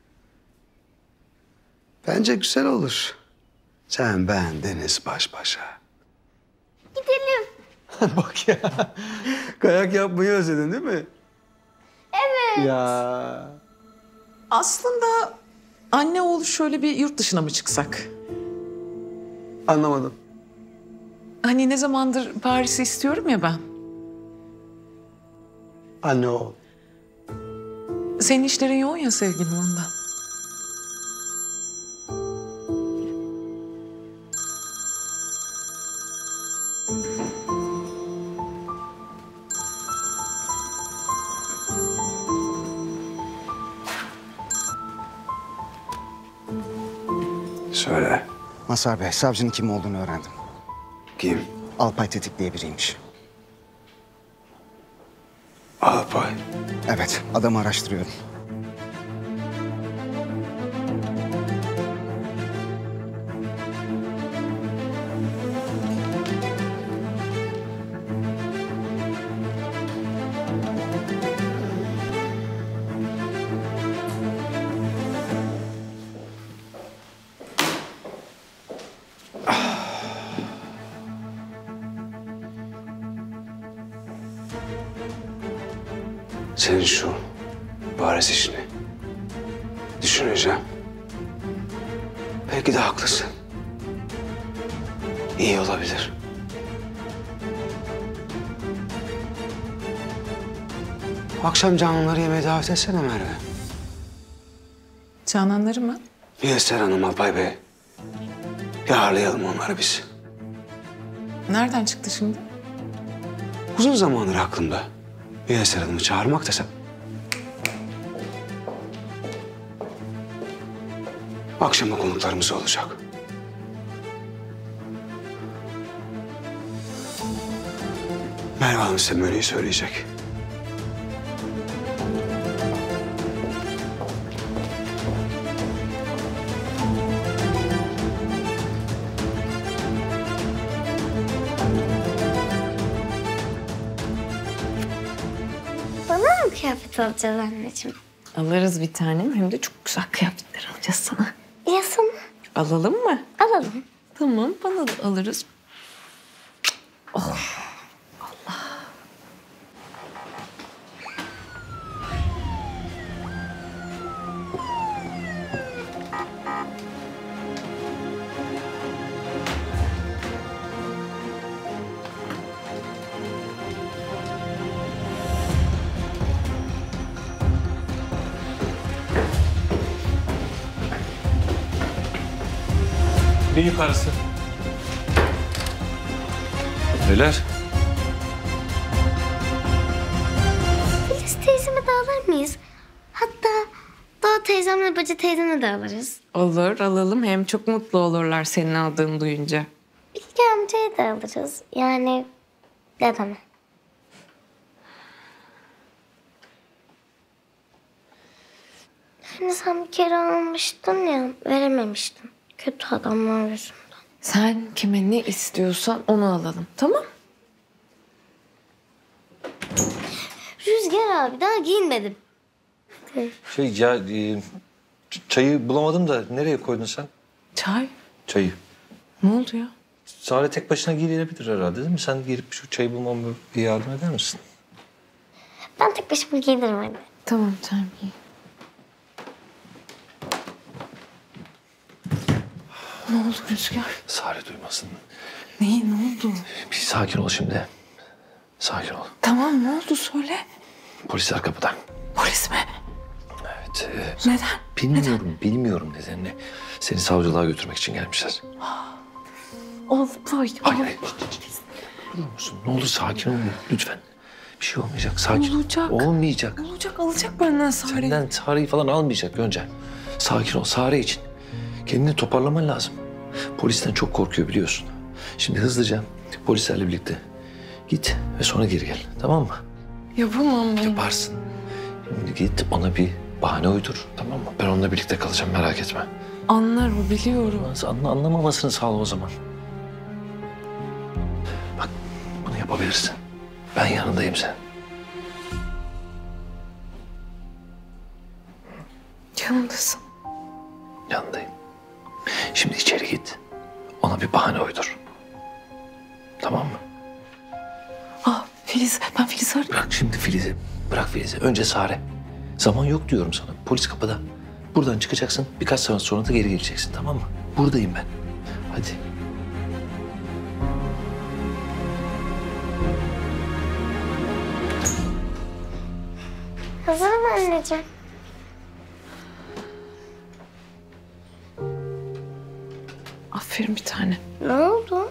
Bence güzel olur. Sen, ben, Deniz baş başa. Gidelim. Bak ya. Kayak yapmayı özledin değil mi? Evet. Ya. Aslında anne oğul şöyle bir yurt dışına mı çıksak? Anlamadım. Hani ne zamandır Paris'i istiyorum ya ben. Anne oğul. Senin işlerin yoğun ya sevgilim, ondan. Söyle. Mazhar Bey, savcının kim olduğunu öğrendim. Kim? Alpay Tetik diye biriymiş. Alpay? Evet, adamı araştırıyorum. Senin şu Paris işini düşüneceğim. Belki de haklısın. İyi olabilir. Akşam Cananları yemeğe davet etsene Merve. Cananları mı? Müyesser Hanım, Alpay Bey. Yarlayalım onları biz. Nereden çıktı şimdi? Uzun zamandır aklımda. Müyesser Hanım'ı çağırmak desem. Akşama konuklarımız olacak. Merve Hanım size menüyü söyleyecek. Bana mı kıyafet alacağız anneciğim? Alırız bir tanem. Hem de çok güzel kıyafetler alacağız sana. Ya sana? Alalım mı? Alalım. Tamam, bana da alırız. Oh. Allah. Ne yukarısı? Neler? Filiz teyzeme de alır mıyız? Hatta Doğa teyzemle Bacı teyzeme de alırız. Olur, alalım. Hem çok mutlu olurlar senin aldığını duyunca. Bilge amcayı da alırız. Yani dedeme. Hani sen bir kere almıştın ya, verememiştin. Kötü adamlar yüzünden. Sen kime ne istiyorsan onu alalım, tamam? Rüzgar abi daha giyinmedim. Çayı bulamadım da nereye koydun sen? Çay? Çayı. Ne oldu ya? Sare tek başına giyilebilir herhalde değil mi? Sen girip şu çayı bulmama bir yardım eder misin? Ben tek başıma giydiririm anne. Tamam, tamam giy. Ne oldu Rüzgar? Sare duymasın. Ne oldu? Bir sakin ol şimdi. Sakin ol. Tamam, ne oldu söyle. Polisler kapıda. Polis mi? Evet. Neden? Bilmiyorum nedenini. Seni savcılığa götürmek için gelmişler. Alpay. Hayır. Biliyor musun? Ne olur sakin ol lütfen. Bir şey olmayacak. Sakin. Olacak. Olmayacak. Olacak, alacak benden Sare'yi. Senden Sare'yi falan almayacak önce. Sakin ol. Sare için. Kendini toparlaman lazım. Polisten çok korkuyor biliyorsun. Şimdi hızlıca polislerle birlikte git ve sonra geri gel. Tamam mı? Yapamam ben. Yaparsın. Şimdi git ona bir bahane uydur. Tamam mı? Ben onunla birlikte kalacağım merak etme. Anlar o, biliyorum. Anlamamasını sağla o zaman. Bak bunu yapabilirsin. Ben yanındayım senin. Yanındasın. Yanındayım. Şimdi içeri git. Ona bir bahane uydur. Tamam mı? Filiz, ben Filiz'i arayayım. Bırak şimdi Filiz'i. Bırak Filiz'i. Önce Sare. Zaman yok diyorum sana. Polis kapıda. Buradan çıkacaksın. Birkaç saat sonra da geri geleceksin. Tamam mı? Buradayım ben. Hadi. Hazırım anneciğim. Aferin bir tane. Ne oldu?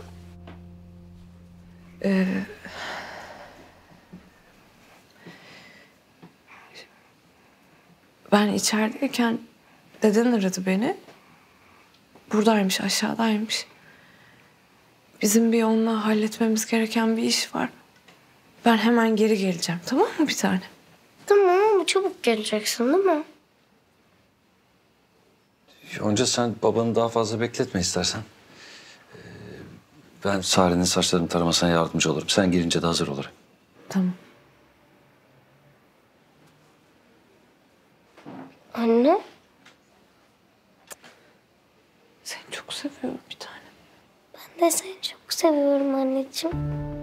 Ben içerideyken deden aradı beni. Buradaymış, aşağıdaymış. Bizim bir onunla halletmemiz gereken bir iş var. Ben hemen geri geleceğim, tamam mı bir tane? Tamam ama çabuk geleceksin değil mi? Yonca sen babanı daha fazla bekletme istersen. Ben Sare'nin saçlarını taramasına yardımcı olurum. Sen gelince de hazır olurum. Tamam. Anne. Seni çok seviyorum bir tane. Ben de seni çok seviyorum anneciğim.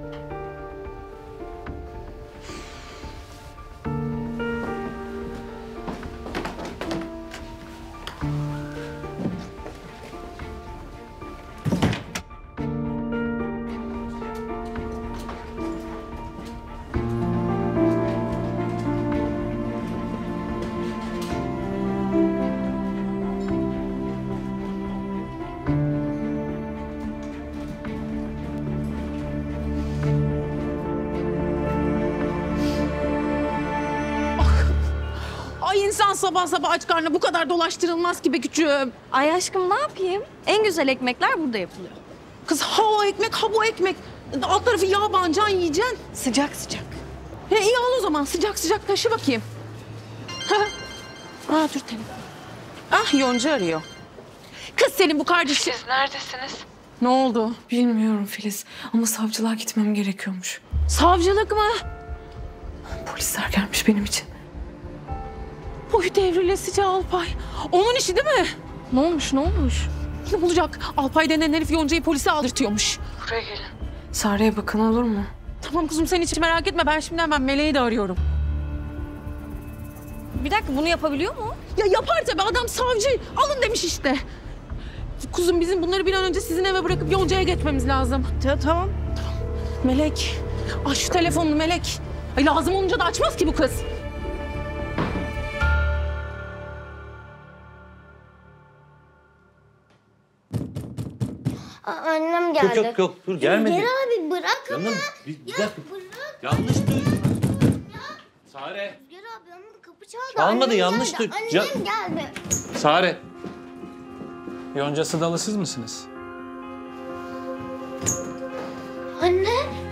Ay insan sabah sabah aç karnına bu kadar dolaştırılmaz ki be küçüğüm. Ay aşkım ne yapayım? En güzel ekmekler burada yapılıyor. Kız ha o ekmek ha bu ekmek. Alt tarafı yağ bancan yiyeceksin. Sıcak sıcak. He iyi al o zaman sıcak sıcak taşı bakayım. Dur telefon. Ah Yonca arıyor. Kız senin bu kardeşin. Siz neredesiniz? Ne oldu? Bilmiyorum Filiz ama savcılığa gitmem gerekiyormuş. Savcılık mı? Polisler gelmiş benim için. Boyu devrilesici Alpay. Onun işi değil mi? Ne olmuş? Ne olacak? Alpay denen herif Yonca'yı polise aldırtıyormuş. Buraya gelin. Sare'ye bakın olur mu? Tamam kızım sen hiç merak etme. Ben şimdi hemen Meleği de arıyorum. Bir dakika bunu yapabiliyor mu? Ya yapar tabii adam savcı. Alın demiş işte. Kuzum bizim bunları bir an önce sizin eve bırakıp Yonca'ya geçmemiz lazım. Tamam. Melek. Aç şu telefonunu Melek. Ay lazım olunca da açmaz ki bu kız. Annem geldi. Yok dur gelmedi. Rüzgar abi bırak ama. Canım bir dakika. Bırak. Yanlış duydum. Sare. Rüzgar abi ama kapı çaldı. Çalmadı, Annem yanlış geldi. duydum. Annem geldi. Sare. Yonca Sıdalı siz misiniz? Anne.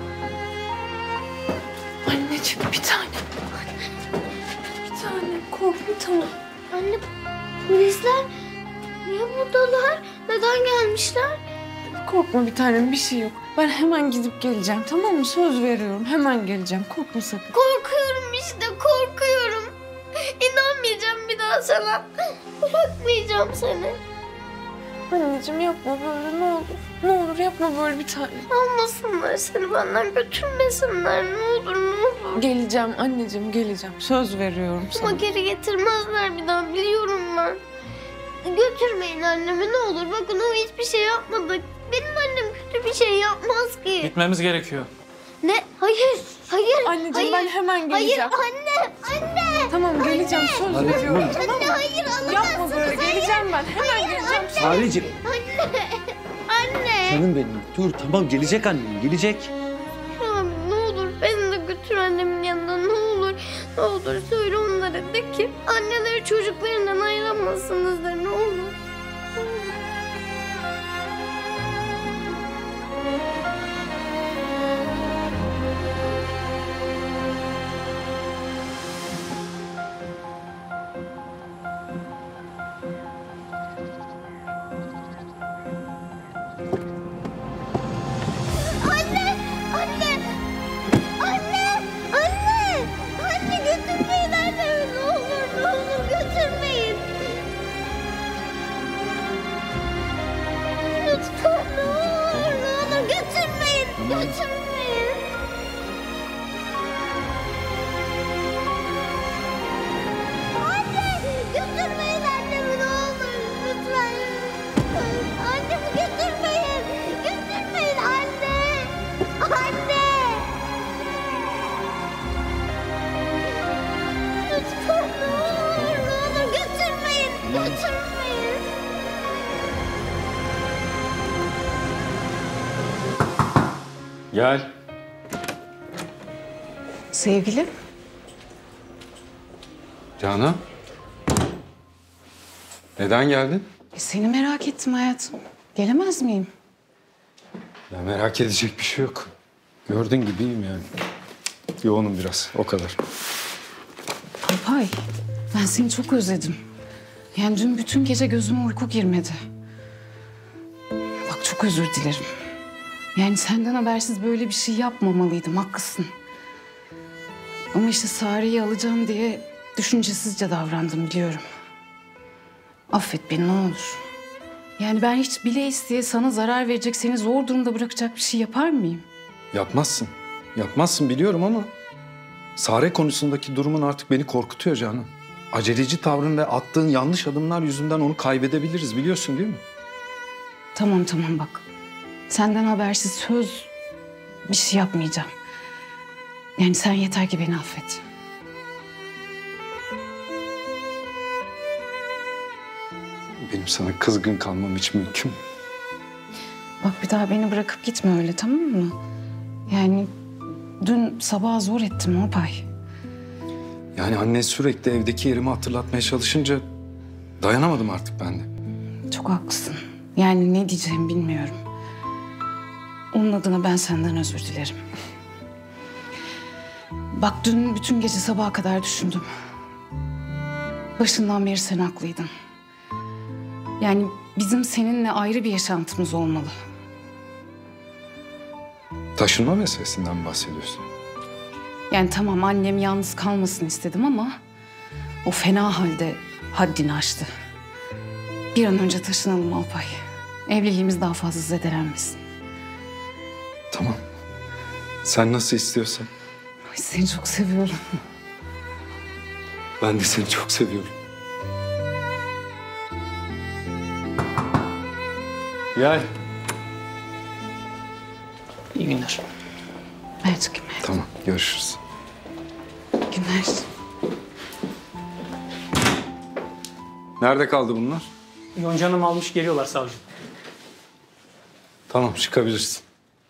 Anneciğim bir tane. Bir tane korkma tamam. Anne polisler niye buradalar? Neden gelmişler? Korkma bir tanem bir şey yok. Ben hemen gidip geleceğim tamam mı? Söz veriyorum hemen geleceğim. Korkma sakın. Korkuyorum işte korkuyorum. İnanmayacağım bir daha sana. Bırakmayacağım seni. Anneciğim yapma böyle ne olur. Ne olur yapma böyle bir tane. Almasınlar seni benden götürmesinler ne olur ne olur. Geleceğim anneciğim geleceğim. Söz veriyorum sana. Ama geri getirmezler bir daha biliyorum ben. Götürmeyin annemi ne olur. Bakın o hiçbir şey yapmadı. Benim annem kötü bir şey yapmaz ki. Gitmemiz gerekiyor. Ne? Hayır. Hayır. Anneciğim hayır. ben hemen geleceğim. Hayır anne. Anne. Tamam geleceğim söz Hadi, veriyorum. tamam. Tamam mı? Hayır alamazsın. Yapma böyle geleceğim ben. Hemen geleceğim. Sareciğim. Anne. Anne. Canım benim. Dur tamam gelecek annen gelecek. Tamam ne olur beni de götür annemin yanına ne olur. Ne olur söyle onlara de ki anneleri çocuklarından ayıramazsınız da ne olur. Anne! Anne! Anne! Anne! Anne götürmeyin annemi ne olur götürmeyin. Lütfen ne olur götürmeyin. Götürmeyin. Anne! Götürmeyin annemi ne olur lütfen. Annemi götürmeyin. Götürmeyin anne. Anne! Lütfen ne olur götürmeyin. Götürmeyin. Gel. Sevgilim. Canan. Neden geldin? Seni merak ettim hayatım. Gelemez miyim? Ya merak edecek bir şey yok. Gördüğün gibiyim yani. Yoğunum biraz, o kadar. Alpay, ben seni çok özledim. Yani dün bütün gece gözüme uyku girmedi. Bak çok özür dilerim. Yani senden habersiz böyle bir şey yapmamalıydım, haklısın. Ama işte Sare'yi alacağım diye düşüncesizce davrandım biliyorum. Affet beni ne olur. Yani ben hiç bile isteye sana zarar verecek, seni zor durumda bırakacak bir şey yapar mıyım? Yapmazsın. Yapmazsın biliyorum ama... Sare konusundaki durumun artık beni korkutuyor Canan. Aceleci tavrın ve attığın yanlış adımlar yüzünden onu kaybedebiliriz biliyorsun değil mi? Tamam bak. Senden habersiz söz bir şey yapmayacağım. Yani sen yeter ki beni affet. Benim sana kızgın kalmam hiç mümkün mü? Bak bir daha beni bırakıp gitme öyle tamam mı? Yani dün sabah zor ettim Alpay. Yani anne sürekli evdeki yerimi hatırlatmaya çalışınca dayanamadım artık ben de. Çok haklısın. Yani ne diyeceğimi bilmiyorum. Onun adına ben senden özür dilerim. Bak dün bütün gece sabaha kadar düşündüm. Başından beri sen haklıydın. Yani bizim seninle ayrı bir yaşantımız olmalı. Taşınma meselesinden mi bahsediyorsun? Yani tamam annem yalnız kalmasın istedim ama... ...o fena halde haddini aştı. Bir an önce taşınalım Alpay. Evliliğimiz daha fazla zedelenmesin. Tamam. Sen nasıl istiyorsan. Ay, seni çok seviyorum. Ben de seni çok seviyorum. Gel. İyi günler. Ben çıkayım. Tamam, görüşürüz. Günler. Nerede kaldı bunlar? Yonca Hanım almış geliyorlar savcı. Tamam, çıkabilirsin.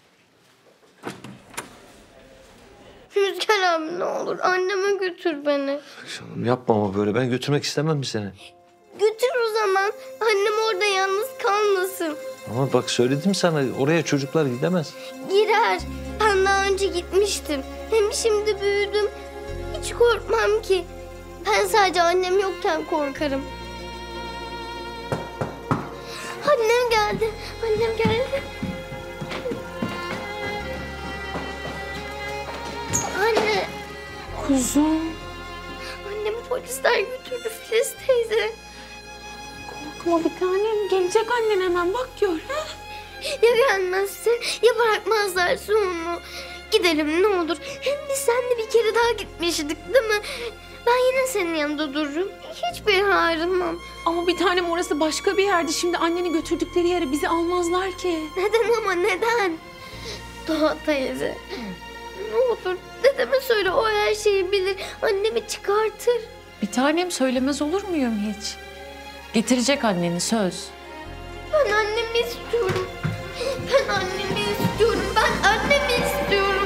Rüzgar abi ne olur anneme götür beni. Canım yapma ama böyle. Ben götürmek istemem mi seni? Götür o zaman. Annem orada yalnız kalmasın. Ama bak söyledim sana, oraya çocuklar gidemez. Girer. Ben daha önce gitmiştim. Hem şimdi büyüdüm. Hiç korkmam ki. Ben sadece annem yokken korkarım. Annem geldi. Annem geldi. Anne. Kuzum. Annemi polisler götürdü Filiz teyze. Korkma bir tanem. Gelecek annen hemen bak gör. Ha? Ya gelmezse ya bırakmazlarsa onu. Gidelim ne olur. Hem biz seninle bir kere daha gitmiştik değil mi? Ben yine senin yanında dururum. Hiçbir yere ayrılmam. Ama bir tanem orası başka bir yerdi. Şimdi anneni götürdükleri yere bizi almazlar ki. Neden ama neden? Doğa teyze. Ne olur dedeme söyle, o her şeyi bilir. Annemi çıkartır. Bir tanem söylemez olur muyum hiç? Getirecek anneni söz. Ben annemi istiyorum. Ben annemi istiyorum. Ben annemi istiyorum.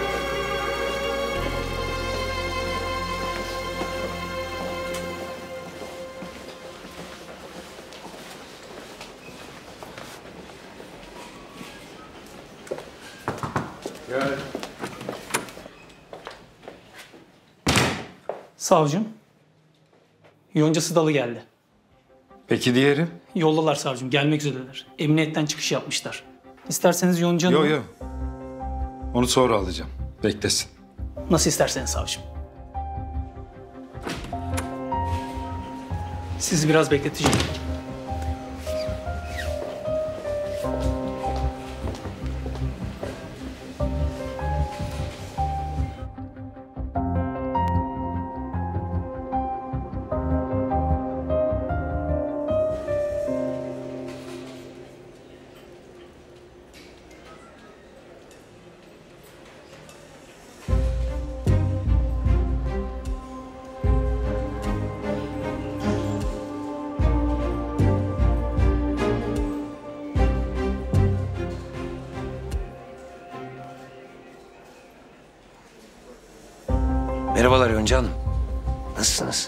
Gel. Savcım. Yonca Sıdalı geldi. Peki diğeri? Yoldalar savcım. Gelmek üzereler. Emniyetten çıkış yapmışlar. İsterseniz Yonca'nın... Yok yok. Onu sonra alacağım. Beklesin. Nasıl isterseniz savcım. Sizi biraz bekleteceğim. Merhabalar Yonca Hanım. Nasılsınız?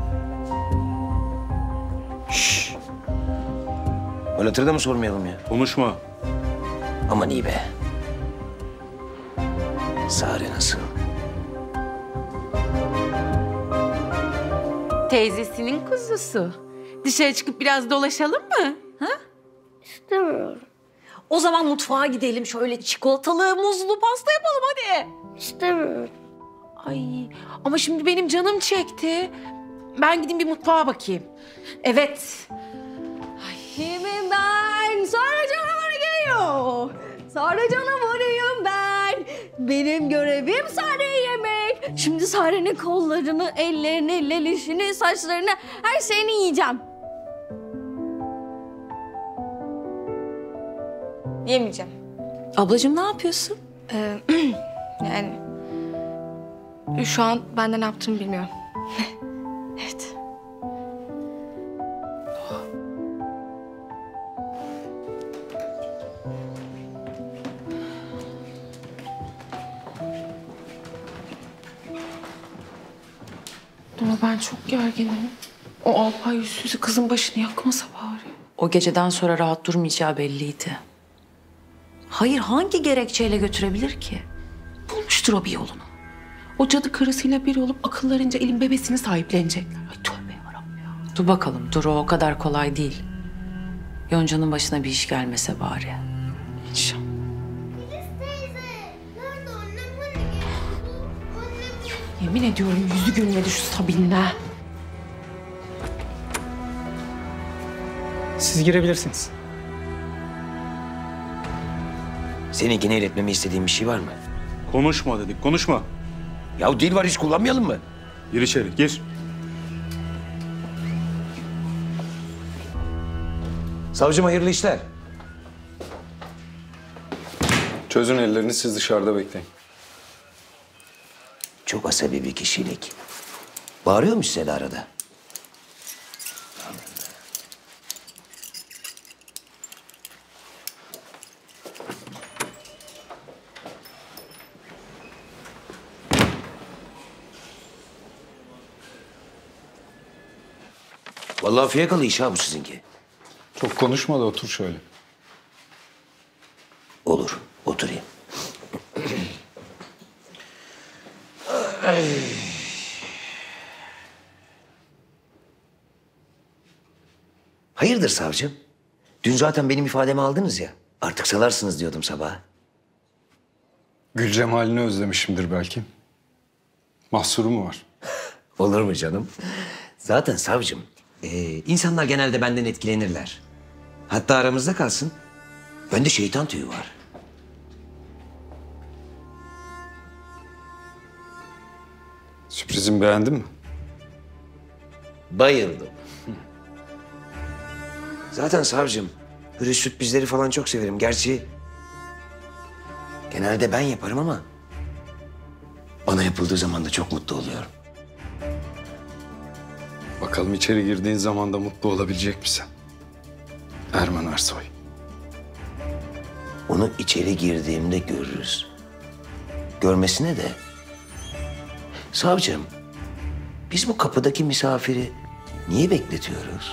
Şşş. Öyle hatırda mı sormayalım ya? Konuşma. Aman iyi be. Sare nasıl? Teyzesinin kuzusu. Dışarı çıkıp biraz dolaşalım mı? Ha? İstemiyorum. O zaman mutfağa gidelim. Şöyle çikolatalı, muzlu pasta yapalım hadi. İstemiyorum. Ay ama şimdi benim canım çekti. Ben gideyim bir mutfağa bakayım. Evet. Kimim ben? Sonra canavar geliyor. Sonra canavarıyım ben. Benim görevim Sare'yi yemek. Şimdi Sare'nin kollarını, ellerini, lelişini, saçlarını, her şeyini yiyeceğim. Yemeyeceğim. Ablacığım ne yapıyorsun? Yani şu an ben de ne yaptığımı bilmiyorum. Evet. Ama ben çok gerginim. O Alpay yüzsüzü kızın başını yakmasa bari. O geceden sonra rahat durmayacağı belliydi. Hayır hangi gerekçeyle götürebilir ki? Bulmuştur o bir yolunu. O cadı karısıyla bir olup akıllarınca elin bebesini sahiplenecekler. Ay tövbe yarabbim ya. Dur bakalım dur o kadar kolay değil. Yonca'nın başına bir iş gelmese bari. İnşallah. Yemin ediyorum yüzü gülmedi şu Sabin'le. Siz girebilirsiniz. Seninkine iletmemi istediğin bir şey var mı? Konuşma dedik, konuşma. Ya dil var, hiç kullanmayalım mı? Gir içeri, gir. Savcım hayırlı işler. Çözün ellerini, siz dışarıda bekleyin. Çok asabi bir kişilik. Bağırıyormuş size de arada. Vallahi fiyakalı iş ha bu sizinki. Çok konuşma da otur şöyle. Olur, oturayım. Hayırdır savcım? Dün zaten benim ifademi aldınız ya. Artık salarsınız diyordum sabah. Gül cemalini özlemişimdir belki. Mahsuru mu var? Olur mu canım? Zaten savcım, insanlar genelde benden etkilenirler. Hatta aramızda kalsın. Bende şeytan tüyü var. Sürprizimi beğendin mi? Bayıldım. Zaten savcım, böyle sürprizleri falan çok severim. Gerçi genelde ben yaparım ama bana yapıldığı zaman da çok mutlu oluyorum. Bakalım içeri girdiğin zaman da mutlu olabilecek misin? Erman Arsoy. Onu içeri girdiğimde görürüz. Görmesine de... Savcım, biz bu kapıdaki misafiri niye bekletiyoruz?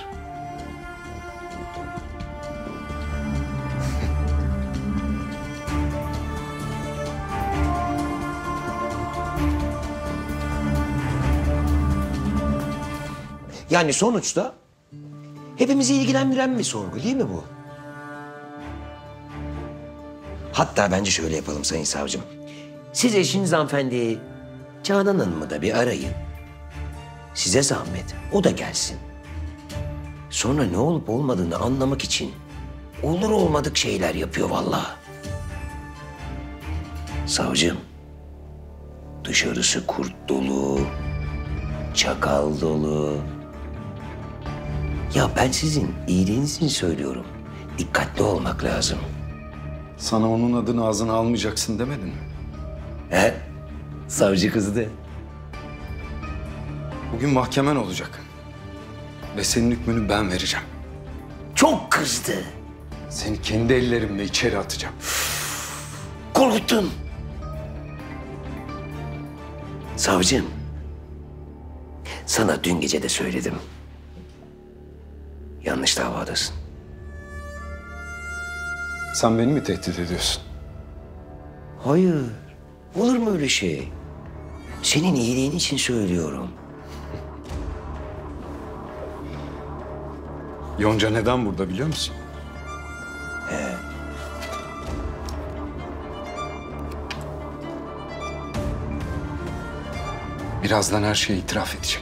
Yani sonuçta hepimizi ilgilendiren bir sorgu değil mi bu? Hatta bence şöyle yapalım Sayın Savcım. Siz eşiniz hanımefendi Canan Hanım'ı da bir arayın. Size zahmet, o da gelsin. Sonra ne olup olmadığını anlamak için olur olmadık şeyler yapıyor vallahi. Savcım, dışarısı kurt dolu, çakal dolu. Ya ben sizin iyiliğiniz için söylüyorum. Dikkatli olmak lazım. Sana onun adını ağzına almayacaksın demedin mi? He? Savcı kızdı. Bugün mahkemen olacak. Ve senin hükmünü ben vereceğim. Çok kızdı. Seni kendi ellerimle içeri atacağım. Korkuttun. Savcım, sana dün gece de söyledim. Yanlış davadasın. Sen beni mi tehdit ediyorsun? Hayır. Olur mu öyle şey? Senin iyiliğin için söylüyorum. Yonca neden burada biliyor musun? Birazdan her şeyi itiraf edecek.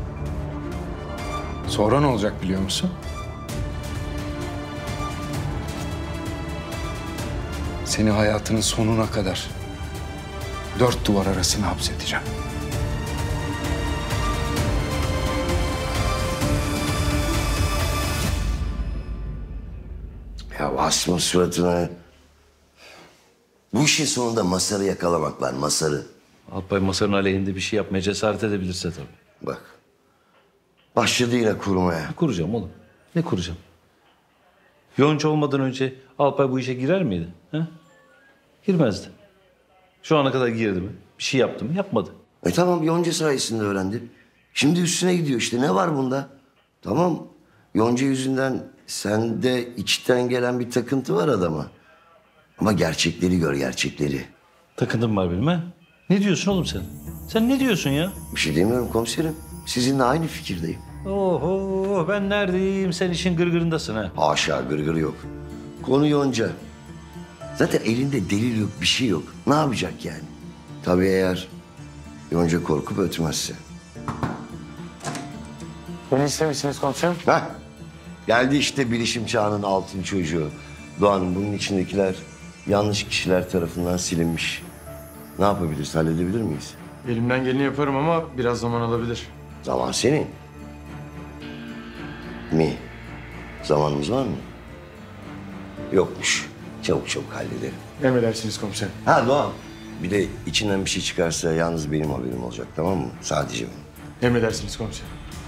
Sonra ne olacak biliyor musun? Seni hayatının sonuna kadar 4 duvar arasına hapsedeceğim. Ya asma suratına. Bu işin sonunda Masar'ı yakalamak var, Masar'ı. Alpay Masar'ın aleyhinde bir şey yapmaya cesaret edebilirse tabii. Bak. Başladı yine kurmaya. Ne kuracağım oğlum? Ne kuracağım? Yonca olmadan önce Alpay bu işe girer miydi? Ha? Girmezdi. Şu ana kadar girdi mi? Bir şey yaptı mı? Yapmadı. Tamam Yonca sayesinde öğrendi. Şimdi üstüne gidiyor işte. Ne var bunda? Tamam. Yonca yüzünden sende içten gelen bir takıntı var adama. Ama gerçekleri gör, gerçekleri. Takıntım var benim ha? Ne diyorsun oğlum sen? Sen ne diyorsun ya? Bir şey demiyorum komiserim. Sizinle aynı fikirdeyim. Oho ben neredeyim? Sen işin gırgırındasın ha. Haşa gırgır yok. Konu Yonca. Zaten elinde delil yok, bir şey yok. Ne yapacak yani? Tabii eğer Yonca korkup ötmezse. Beni istemişsiniz komiserim. Heh. Geldi işte bilişim çağının altın çocuğu. Doğan, bunun içindekiler yanlış kişiler tarafından silinmiş. Ne yapabiliriz, halledebilir miyiz? Elimden geleni yaparım ama biraz zaman alabilir. Zaman senin. Mi? Zamanımız var mı? Yokmuş. Çabuk çabuk hallederim. Emredersiniz komiserim. Ha Doğan. Bir de içinden bir şey çıkarsa yalnız benim haberim olacak, tamam mı? Sadece benim. Emredersiniz komiserim.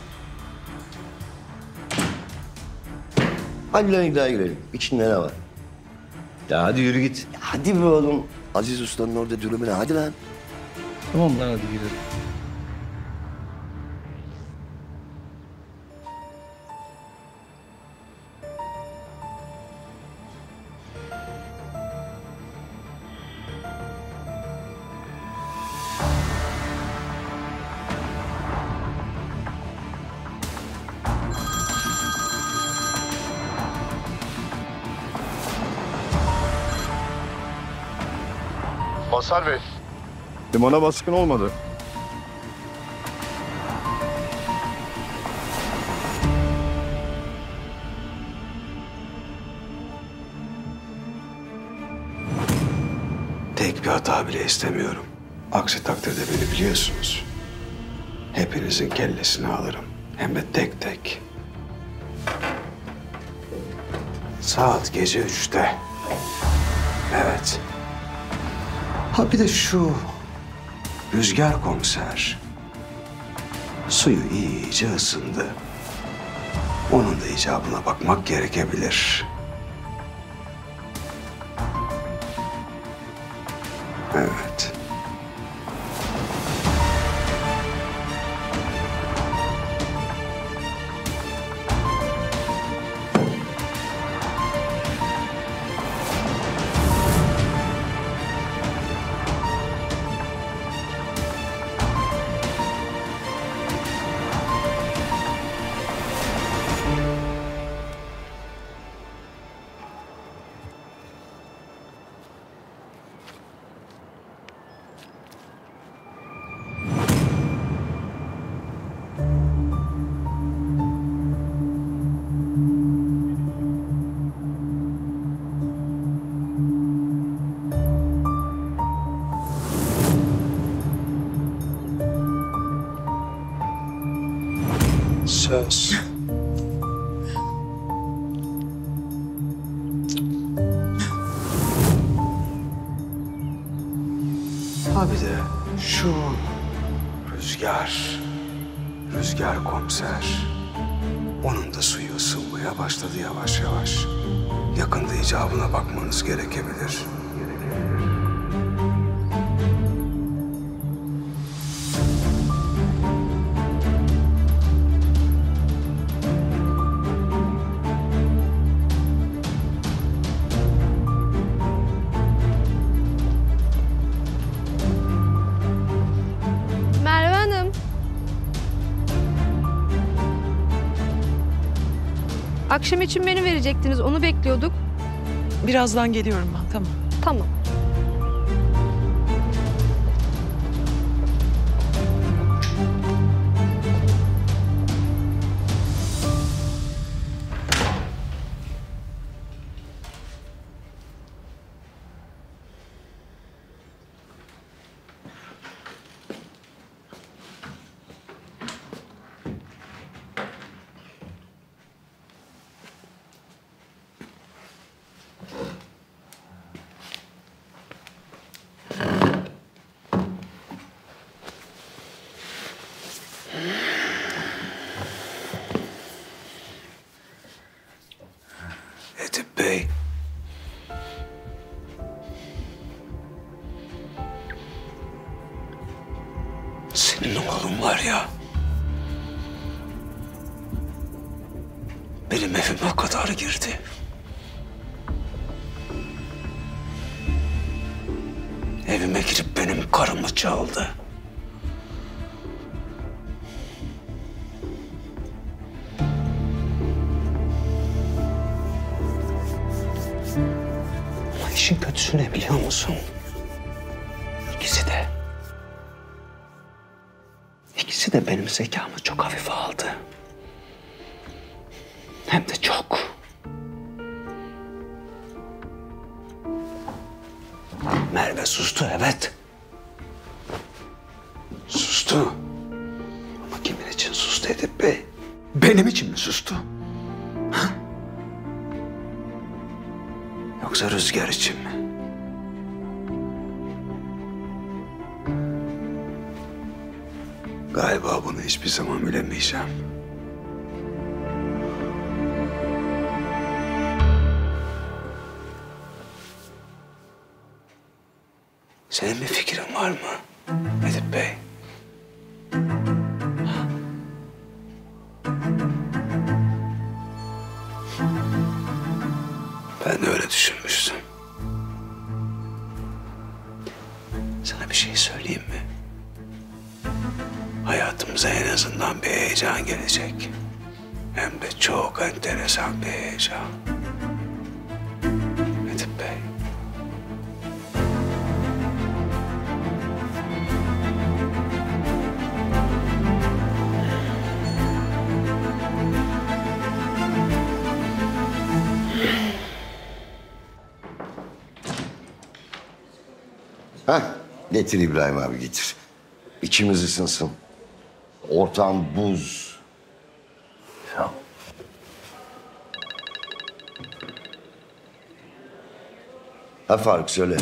Hadi lan iddiaya girelim. İçinde ne var? Ya hadi yürü git. Hadi be oğlum. Aziz Usta'nın orada dürümüne hadi lan. Tamam lan hadi girelim. Mazhar Bey, limana baskın olmadı. Tek bir hata bile istemiyorum. Aksi takdirde beni biliyorsunuz. Hepinizin kellesini alırım. Hem de tek tek. Saat gece 3'te. Evet. Ha bir de şu Rüzgar komiser. Suyu iyice ısındı. Onun da icabına bakmak gerekebilir. Evet. Söz. Ha bir de şu Rüzgar komiser. Onun da suyu ısınmaya başladı yavaş yavaş. Yakında icabına bakmanız gerekebilir. Merve Hanım. Akşam için menü verecektiniz. Onu bekliyorduk. Birazdan geliyorum ben, tamam. Tamam. Edip Bey. Senin oğlun var ya. Benim evime kadar girdi. Evime girip benim karımı çaldı. Ama işin kötüsü ne biliyor musun? İkisi de benim zekamı çok hafife aldı. Hem de çok. Merve sustu, evet. Sustu. Ama kimin için sustu Edip Bey? Benim için mi sustu? Ha? Yoksa Rüzgar için mi? Galiba bunu hiçbir zaman bilemeyeceğim. Senin bir fikrin var mı Edip Bey? Ben de öyle düşünmüştüm. Sana bir şey söyleyeyim mi? Hayatımıza en azından bir heyecan gelecek. Hem de çok enteresan bir heyecan. Edip Bey. Heh, getir İbrahim abi getir. İçimiz ısınsın. Ortam buz. Ya. Ha Faruk söyle.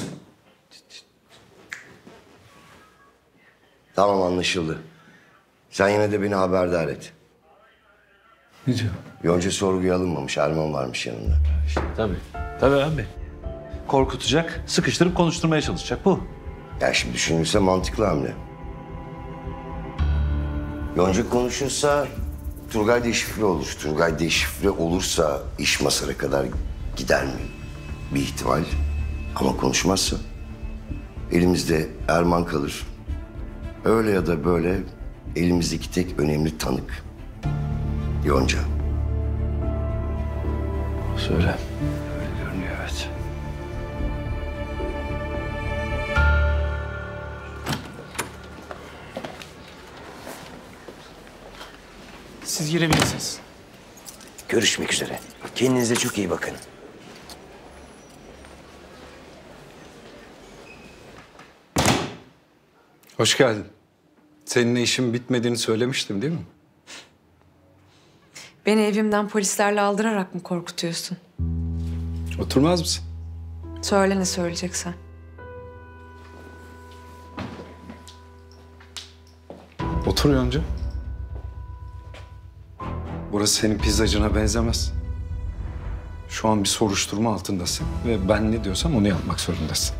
Tamam anlaşıldı. Sen yine de beni haberdar et. Ne diyor? Yonca sorguya alınmamış. Erman varmış yanında. Tabii. Tabii abi. Korkutacak, sıkıştırıp konuşturmaya çalışacak bu. Ya şimdi düşünülse mantıklı hamle. Yonca konuşursa Turgay deşifre olur. Turgay deşifre olursa iş Masar'a kadar gider mi? Bir ihtimal. Ama konuşmazsa elimizde Erman kalır. Öyle ya da böyle elimizdeki tek önemli tanık Yonca. Söyle. Öyle görünüyor evet. Siz girebilirsiniz. Görüşmek üzere. Kendinize çok iyi bakın. Hoş geldin. Seninle işim bitmediğini söylemiştim değil mi? Beni evimden polislerle aldırarak mı korkutuyorsun? Oturmaz mısın? Söyle ne söyleyeceksen. Otur Yonca. Burası senin pizzacına benzemez. Şu an bir soruşturma altındasın ve ben ne diyorsam onu yapmak zorundasın.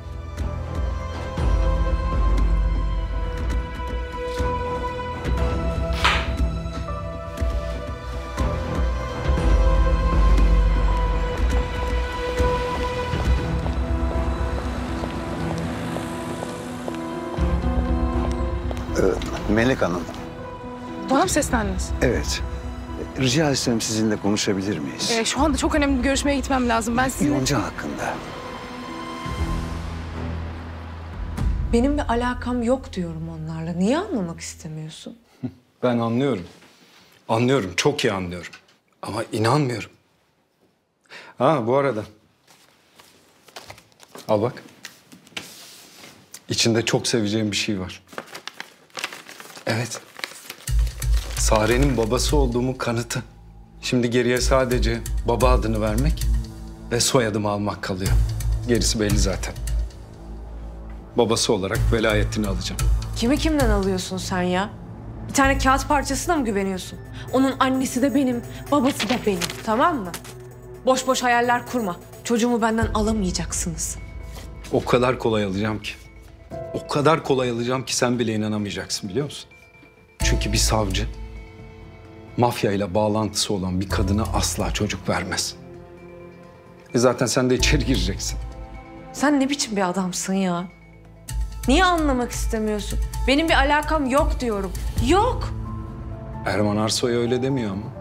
Melek Hanım. Bana mı seslendiniz? Evet. Rica etsem sizinle konuşabilir miyiz? Şu anda çok önemli bir görüşmeye gitmem lazım. Ben sizinle... Yonca hakkında. Benim bir alakam yok diyorum onlarla. Niye anlamak istemiyorsun? Ben anlıyorum. Anlıyorum, çok iyi anlıyorum. Ama inanmıyorum. Ha bu arada. Al bak. İçinde çok seveceğim bir şey var. Evet. Sare'nin babası olduğumun kanıtı. Şimdi geriye sadece baba adını vermek ve soyadımı almak kalıyor. Gerisi belli zaten. Babası olarak velayetini alacağım. Kimi kimden alıyorsun sen ya? Bir tane kağıt parçasına mı güveniyorsun? Onun annesi de benim, babası da benim. Tamam mı? Boş boş hayaller kurma. Çocuğumu benden alamayacaksınız. O kadar kolay alacağım ki. O kadar kolay alacağım ki sen bile inanamayacaksın biliyor musun? Çünkü bir savcı mafyayla bağlantısı olan bir kadına asla çocuk vermez. Zaten sen de içeri gireceksin. Sen ne biçim bir adamsın ya? Niye anlamak istemiyorsun? Benim bir alakam yok diyorum. Yok. Erman Arsoy öyle demiyor ama.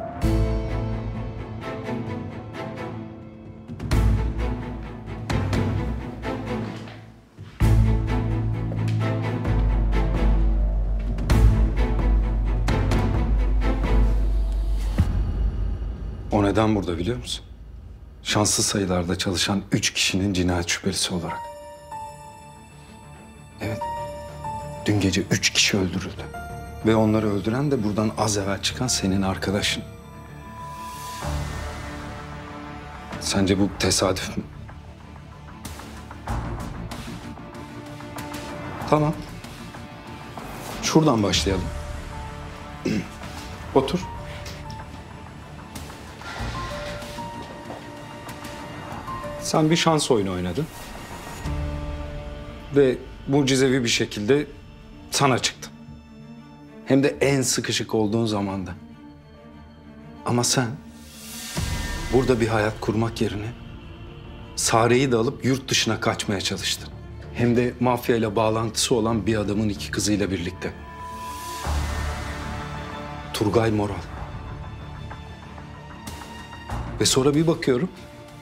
O neden burada biliyor musun? Şanslı sayılarda çalışan 3 kişinin cinayet şüphelisi olarak. Evet. Dün gece 3 kişi öldürüldü. Ve onları öldüren de buradan az evvel çıkan senin arkadaşın. Sence bu tesadüf mü? Tamam. Şuradan başlayalım. Otur. Sen bir şans oyunu oynadın. Ve mucizevi bir şekilde sana çıktı. Hem de en sıkışık olduğun zamanda. Ama sen burada bir hayat kurmak yerine Sare'yi de alıp yurt dışına kaçmaya çalıştın. Hem de mafyayla bağlantısı olan bir adamın 2 kızıyla birlikte. Turgay Moral. Ve sonra bir bakıyorum.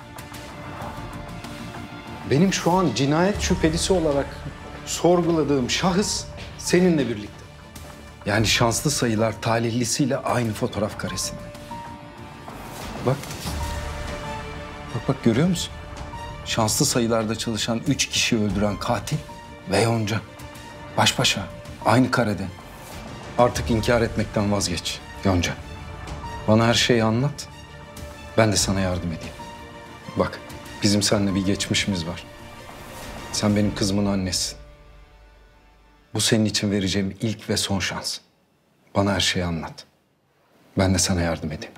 Benim şu an cinayet şüphelisi olarak sorguladığım şahıs seninle birlikte. Yani şanslı sayılar talihlisiyle aynı fotoğraf karesinde. Bak. Bak görüyor musun? şanslı sayılarda çalışan 3 kişi öldüren katil ve Yonca. Baş başa, aynı karede. Artık inkar etmekten vazgeç Yonca. Bana her şeyi anlat. Ben de sana yardım edeyim. Bak, bizim seninle bir geçmişimiz var. Sen benim kızımın annesisin. Bu senin için vereceğim ilk ve son şans. Bana her şeyi anlat. Ben de sana yardım edeyim.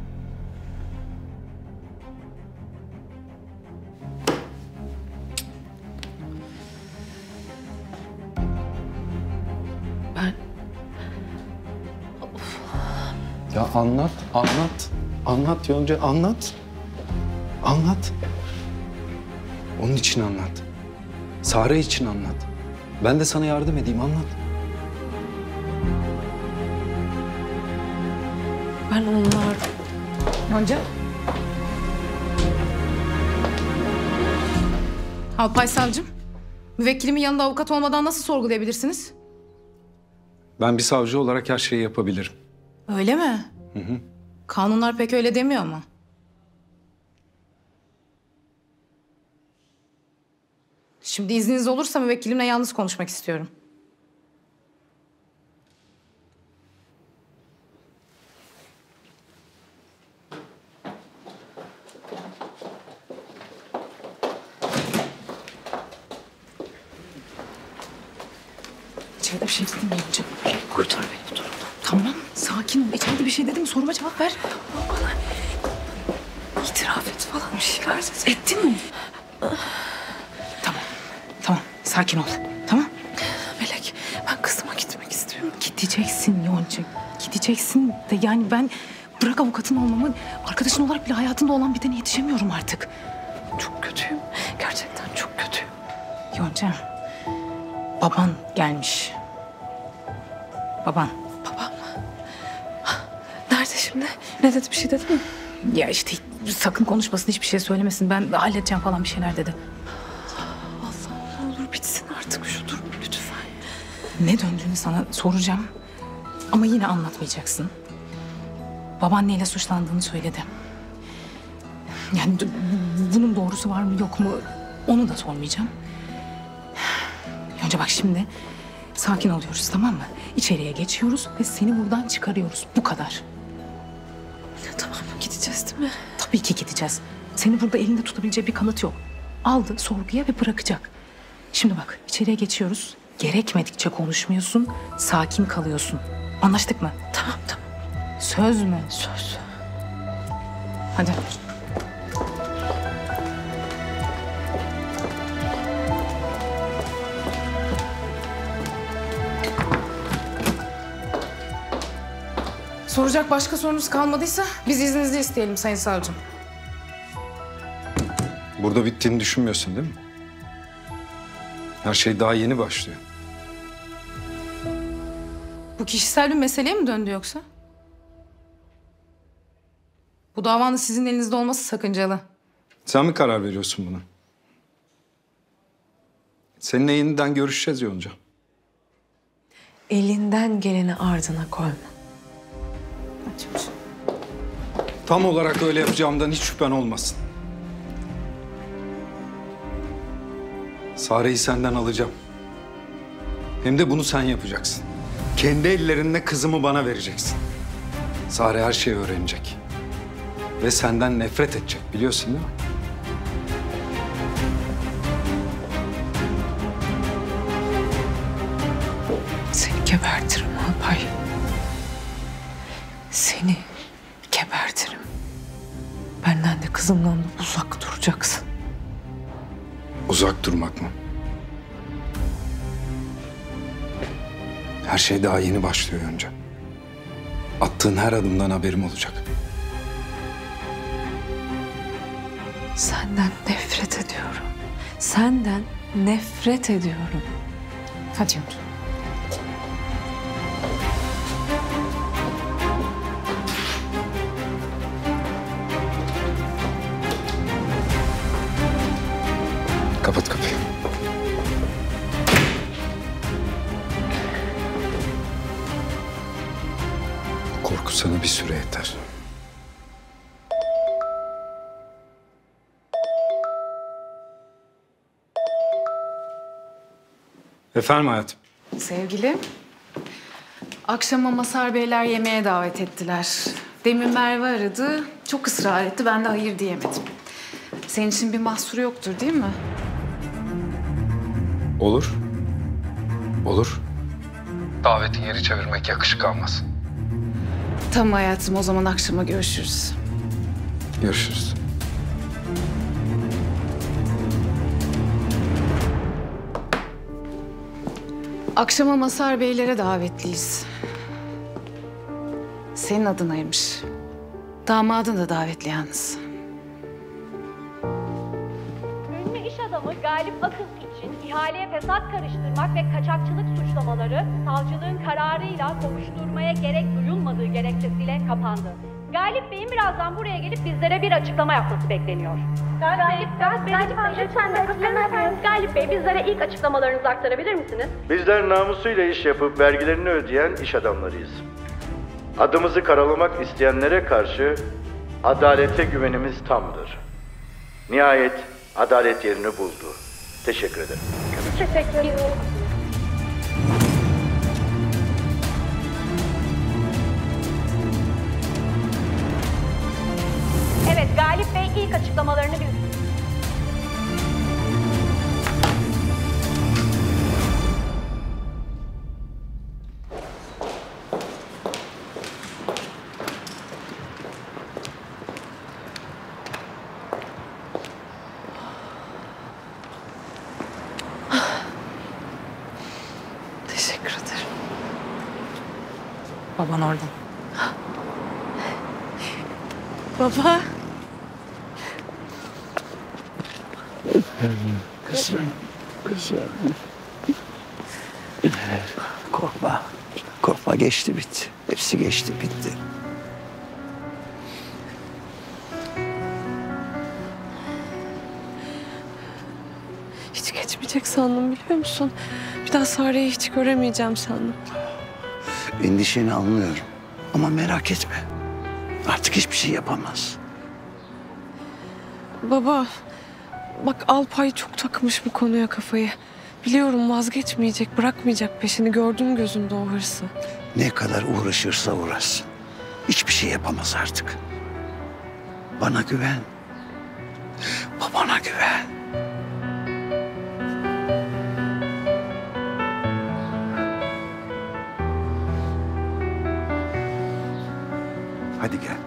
Ya anlat, anlat. Anlat Yonca, anlat. Anlat. Onun için anlat. Sare için anlat. Ben de sana yardım edeyim, anlat. Ben onlar... Yonca. Alpay Savcım, müvekkilimin yanında avukat olmadan nasıl sorgulayabilirsiniz? Ben bir savcı olarak her şeyi yapabilirim. Öyle mi? Hı hı. Kanunlar pek öyle demiyor ama. Şimdi izniniz olursa müvekkilimle yalnız konuşmak istiyorum. İçeride bir şey dedim mi Yonca? Kurtar beni bu durumdan. Tamam, sakin ol. İçeride bir şey dedim mi? Soruma cevap ver. Bana itiraf et falan bir şeyler dedi. Ettin mi? Tamam, tamam. Sakin ol. Tamam. Melek, ben kızıma gitmek istiyorum. Gideceksin Yonca. Gideceksin de yani ben bırak avukatın olmamı, arkadaşın olarak bile hayatında olan bitene yetişemiyorum artık. Çok kötüyüm. Gerçekten çok kötüyüm. Yonca, baban gelmiş. Baban. Babam mı? Nerede şimdi? Ne dedi, bir şey dedi mi? Ya işte sakın konuşmasın, hiçbir şey söylemesin. Ben halledeceğim falan bir şeyler dedi. Allah'ım ne olur bitsin artık şu durum lütfen. Ne döndüğünü sana soracağım. Ama yine anlatmayacaksın. Babaanneyle suçlandığını söyledi. Yani bunun doğrusu var mı yok mu onu da sormayacağım. Önce bak şimdi sakin oluyoruz, tamam mı? İçeriye geçiyoruz ve seni buradan çıkarıyoruz. Bu kadar. Tamam, gideceğiz değil mi? Tabii ki gideceğiz. Seni burada elinde tutabileceği bir kanıt yok. Aldı sorguya ve bırakacak. Şimdi bak içeriye geçiyoruz. Gerekmedikçe konuşmuyorsun. Sakin kalıyorsun. Anlaştık mı? Tamam tamam. Söz mü? Söz. Hadi. Soracak başka sorunuz kalmadıysa biz izninizi isteyelim Sayın Savcım. Burada bittiğini düşünmüyorsun değil mi? Her şey daha yeni başlıyor. Bu kişisel bir meseleye mi döndü yoksa? Bu davanın sizin elinizde olması sakıncalı. Sen mi karar veriyorsun buna? Seninle yeniden görüşeceğiz Yonca. Elinden geleni ardına koyma. Tam olarak öyle yapacağımdan hiç şüphen olmasın. Sare'yi senden alacağım. Hem de bunu sen yapacaksın. Kendi ellerinle kızımı bana vereceksin. Sare her şeyi öğrenecek. Ve senden nefret edecek, biliyorsun değil mi? Seni gebertirim Alpay. Seni gebertirim. Benden de kızımdan da uzak duracaksın. Uzak durmak mı? Her şey daha yeni başlıyor önce. Attığın her adımdan haberim olacak. Senden nefret ediyorum. Senden nefret ediyorum. Hadi Yonca. Kapat kapıyı. Korku sana bir süre yeter. Efendim hayatım? Sevgilim, akşama Masar Beyler yemeğe davet ettiler. Demin Merve aradı, çok ısrar etti, ben de hayır diyemedim. Senin için bir mahsuru yoktur değil mi? Olur. Olur. Daveti geri çevirmek yakışık almaz. Tamam hayatım, o zaman akşama görüşürüz. Görüşürüz. Akşama Masar Beylere davetliyiz. Senin adınaymış. Damadın da davetli yalnız. Ünlü iş adamı Galip Akın için ihaleye fesat karıştırmak ve kaçakçılık suçlamaları savcılığın kararıyla kovuşturmaya gerek duyulmadığı gerekçesiyle kapandı. Galip Bey'in birazdan buraya gelip bizlere bir açıklama yapması bekleniyor. Galip Bey bizlere ilk açıklamalarınızı aktarabilir misiniz? Bizler namusuyla iş yapıp vergilerini ödeyen iş adamlarıyız. Adımızı karalamak isteyenlere karşı adalete güvenimiz tamdır. Nihayet adalet yerini buldu. Teşekkür ederim. Teşekkür ederim. Evet, Galip Bey ilk açıklamalarını biz... Teşekkür ederim. Baban orada. Baba. Kızım, kızım. Korkma. Korkma, geçti bitti. Hepsi geçti bitti. Hiç geçmeyecek sandım biliyor musun? Bir daha Sare'yi hiç göremeyeceğim sandım. Endişeni anlıyorum. Ama merak etme. Artık hiçbir şey yapamaz. Baba, bak Alpay çok takmış bu konuya kafayı. Biliyorum vazgeçmeyecek, bırakmayacak peşini. Gördüm gözünde o hırsı. Ne kadar uğraşırsa uğraşsın. Hiçbir şey yapamaz artık. Bana güven. Babana güven. Hadi gel.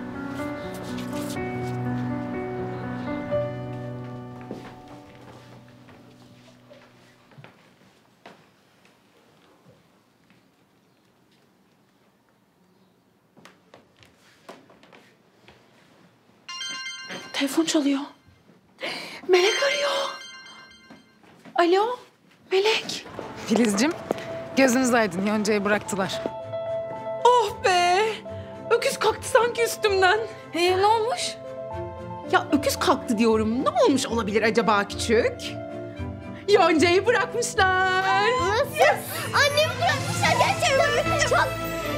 Telefon çalıyor. Melek arıyor. Alo, Melek. Filizcim, gözünüz aydın, Yonca'yı bıraktılar. Oh be! Öküz kalktı sanki üstümden. Ne olmuş? Ya öküz kalktı diyorum. Ne olmuş olabilir acaba küçük? Yonca'yı bırakmışlar. Nasıl? Annemi bırakmışlar gerçekten. Çok.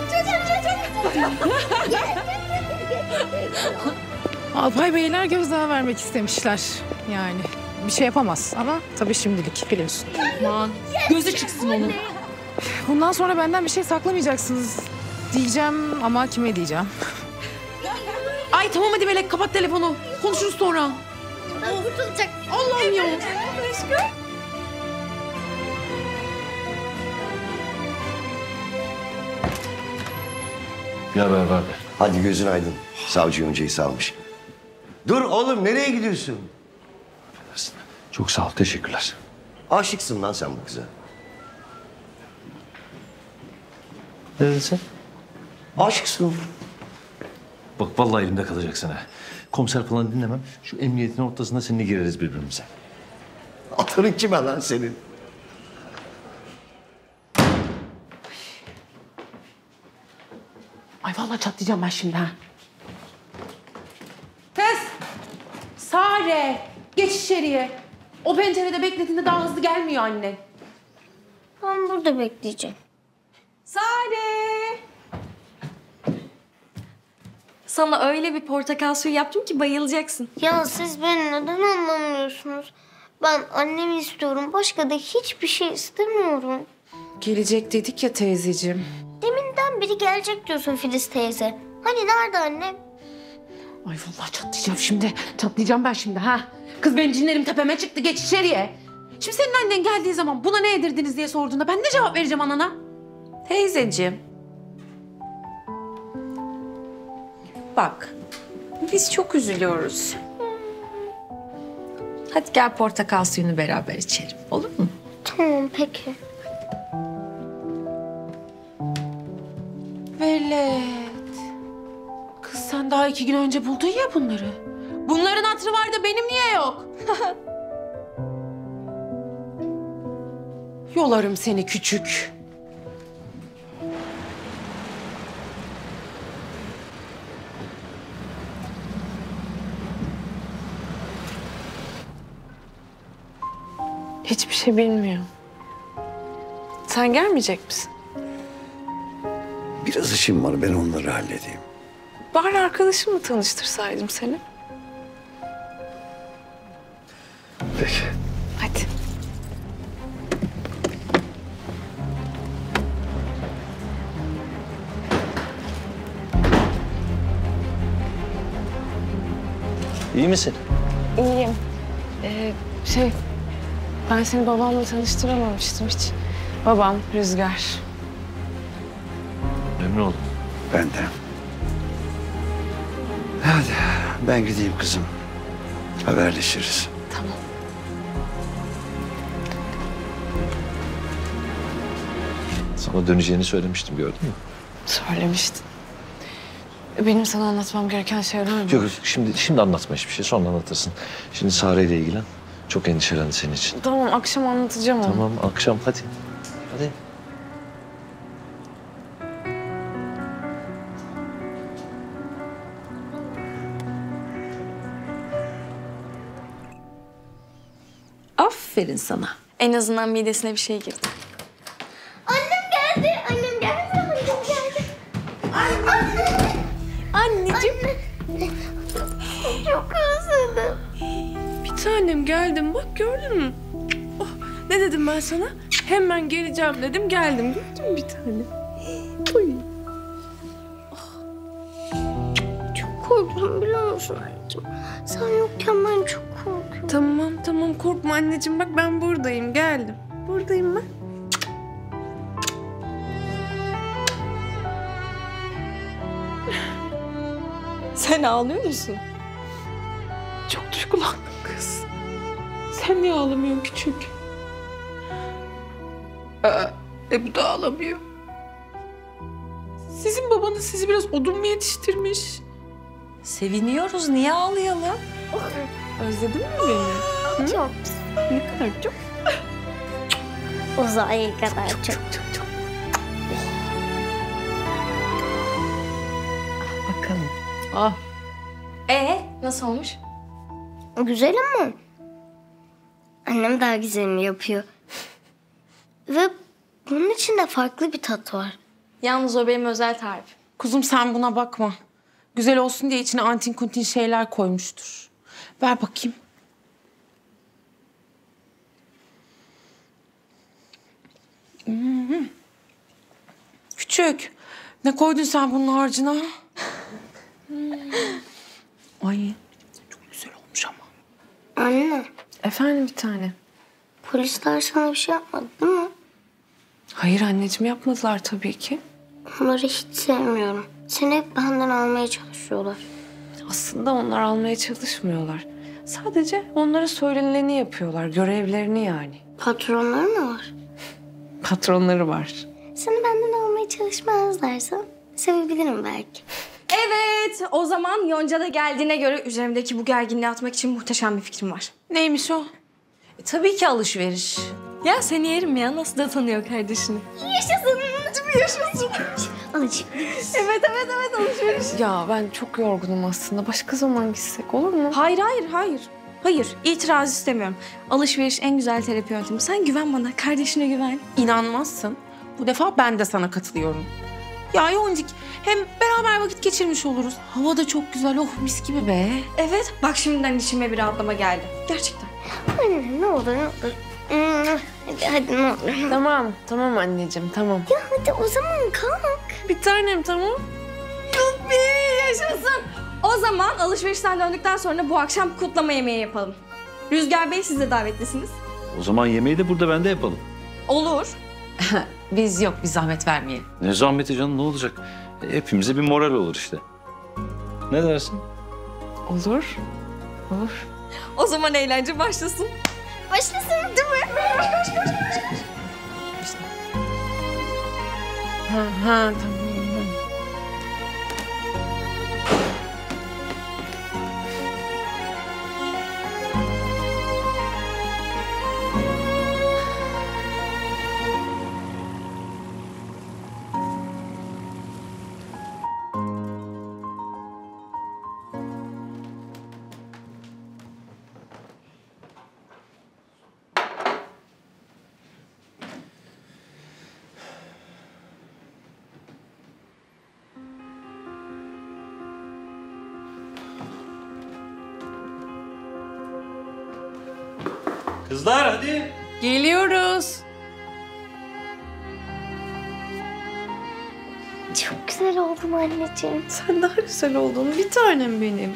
Alpay Beyler gözdağı vermek istemişler. Yani bir şey yapamaz ama tabii şimdilik biliyorsun. Aman gözü çıksın onun. Bundan sonra benden bir şey saklamayacaksınız diyeceğim ama kime diyeceğim? Ay tamam hadi Melek kapat telefonu. Konuşuruz sonra. Kurtulacak. Allah'ım ya. Bir haber var. Hadi gözün aydın. Savcı Yonca'yı salmış. Dur oğlum, nereye gidiyorsun? Çok sağ ol, teşekkürler. Aşıksın lan sen bu kıza. Ne dedin sen? Aşıksın. Bak vallahi elimde kalacaksın ha. Komiser falan dinlemem. Şu emniyetin ortasında seninle gireriz birbirimize. Atarın kime lan senin? Ay vallahi çatlayacağım ben şimdi ha. Kız! Sare! Geç içeriye. O pencerede beklediğinde daha hızlı gelmiyor annen. Ben burada bekleyeceğim. Sare! Sana öyle bir portakal suyu yaptım ki bayılacaksın. Ya siz beni neden anlamıyorsunuz? Ben annemi istiyorum. Başka da hiçbir şey istemiyorum. Gelecek dedik ya teyzeciğim. Deminden beri gelecek diyorsun Filiz teyze. Hani nerede annem? Ay vallahi çatlayacağım şimdi. Çatlayacağım ben şimdi ha. Kız benim cinlerim tepeme çıktı, geç içeriye. Şimdi senin annen geldiği zaman buna ne yedirdiniz diye sorduğunda ben ne cevap vereceğim anana? Teyzeciğim. Bak, biz çok üzülüyoruz. Hadi gel portakal suyunu beraber içelim, olur mu? Tamam peki. Velet. Kız sen daha 2 gün önce buldun ya bunları. Bunların hatırı var da benim niye yok? Yolarım seni küçük. Hiçbir şey bilmiyor. Sen gelmeyecek misin? Biraz işim var, ben onları halledeyim. Bari arkadaşımla tanıştırsaydım seni. Peki. Hadi. İyi misin? İyiyim. Ben seni babamla tanıştıramamıştım hiç. Babam Rüzgar. Memnun oldum. Ben de. Hadi ben gideyim kızım. Haberleşiriz. Tamam. Sana döneceğini söylemiştim, gördün mü? Söylemiştin. Benim sana anlatmam gereken şeyler var. Yok şimdi anlatma hiçbir şey, sonra anlatırsın. Şimdi Sare ile ilgilen. Çok endişelendi senin için. Tamam, akşam anlatacağım onu. Tamam, akşam hadi. Hadi. Aferin sana. En azından midesine bir şey girdi. Annem geldi. Annem geldi. Annem geldi. Anneciğim. Anne. Çok özledim. Bir tanem geldim, bak gördün mü? Oh, ne dedim ben sana? Hemen geleceğim dedim, geldim. Gördün mü bir tane? Uy. Çok korktum biliyor musun anneciğim? Sen yokken ben çok korkuyorum. Tamam korkma anneciğim, bak ben buradayım, geldim. Buradayım ben. Sen ağlıyor musun? Çok duygulandım kız. Sen niye ağlamıyorsun küçük? Bu da ağlamıyor. Sizin babanız sizi biraz odun mu yetiştirmiş? Seviniyoruz, niye ağlayalım? Özledin mi beni? Çok. Ne kadar çok? Uzay kadar çok. Bakalım. Ah. Nasıl olmuş? Güzel ama annem daha güzelini yapıyor. Ve bunun içinde farklı bir tat var. Yalnız o benim özel tarifim. Kuzum sen buna bakma. Güzel olsun diye içine antin kuntin şeyler koymuştur. Ver bakayım. Küçük. Ne koydun sen bunun harcına? Ay çok güzel olmuş ama. Anne, Efendim bir tane. polisler sana bir şey yapmadı değil mi? Hayır anneciğim, yapmadılar tabii ki. Onları hiç sevmiyorum. Seni hep benden almaya çalışıyorlar. Aslında onlar almaya çalışmıyorlar. Sadece onlara söylenileni yapıyorlar, görevlerini yani. Patronları mı var? Patronları var. Seni benden almaya çalışmazlarsa sevebilirim belki. Evet, o zaman Yonca da geldiğine göre üzerimdeki bu gerginliği atmak için muhteşem bir fikrim var. Neymiş o? Tabii ki alışveriş. Ya seni yerim ya, nasıl da tanıyor kardeşini. Yaşasın, yaşasın. Alışveriş. Evet, alışveriş. Ya ben çok yorgunum aslında. Başka zaman gitsek olur mu? Hayır. Hayır, itiraz istemiyorum. Alışveriş en güzel terapi yöntemi. Sen güven bana, kardeşine güven. İnanmazsın. Bu defa ben de sana katılıyorum. Ya Yoncuk, hem beraber vakit geçirmiş oluruz. Hava da çok güzel, oh mis gibi be. Evet, bak şimdiden içime bir rahatlama geldi. Gerçekten. Anne ne olur ne olur. Hadi ne olur. Tamam anneciğim, tamam. Ya hadi o zaman kalk. Bir tanem, tamam. Yuppi, yaşasın. O zaman alışverişten döndükten sonra bu akşam kutlama yemeği yapalım. Rüzgar Bey, siz de davetlisiniz. O zaman yemeği de burada bende yapalım. Olur. Biz yok, bir zahmet vermeyelim. Ne zahmeti canım, ne olacak? Hepimize bir moral olur işte. Ne dersin? Olur. O zaman eğlence başlasın. Başlasın değil mi? Koş. Tamam. Kızlar hadi. Geliyoruz. Çok güzel oldun anneciğim. Sen daha güzel oldun, bir tanem benim.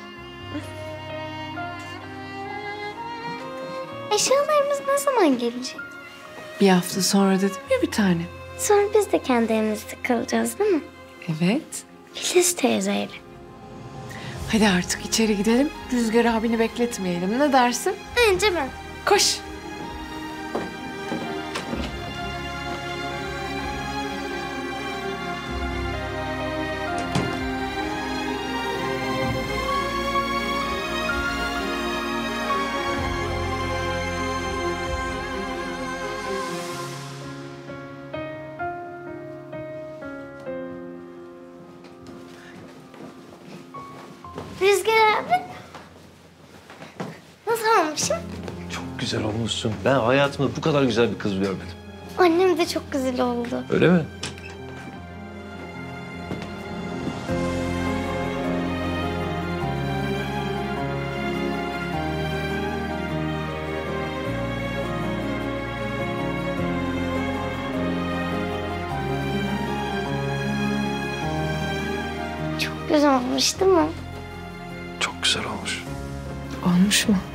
Eşyalarımız ne zaman gelecek? Bir hafta sonra dedim ya bir tane. Sonra biz de kendi evimizde kalacağız değil mi? Evet. Filiz teyzeyle. Hadi artık içeri gidelim. Rüzgar abini bekletmeyelim. Ne dersin? Önce ben. Koş. Rüzgar abi. Nasıl olmuşum? Çok güzel olmuşsun. Ben hayatımda bu kadar güzel bir kız görmedim. Annem de çok güzel oldu. Öyle mi? Çok güzel olmuş değil mi? Çok güzel olmuş. Olmuş mu?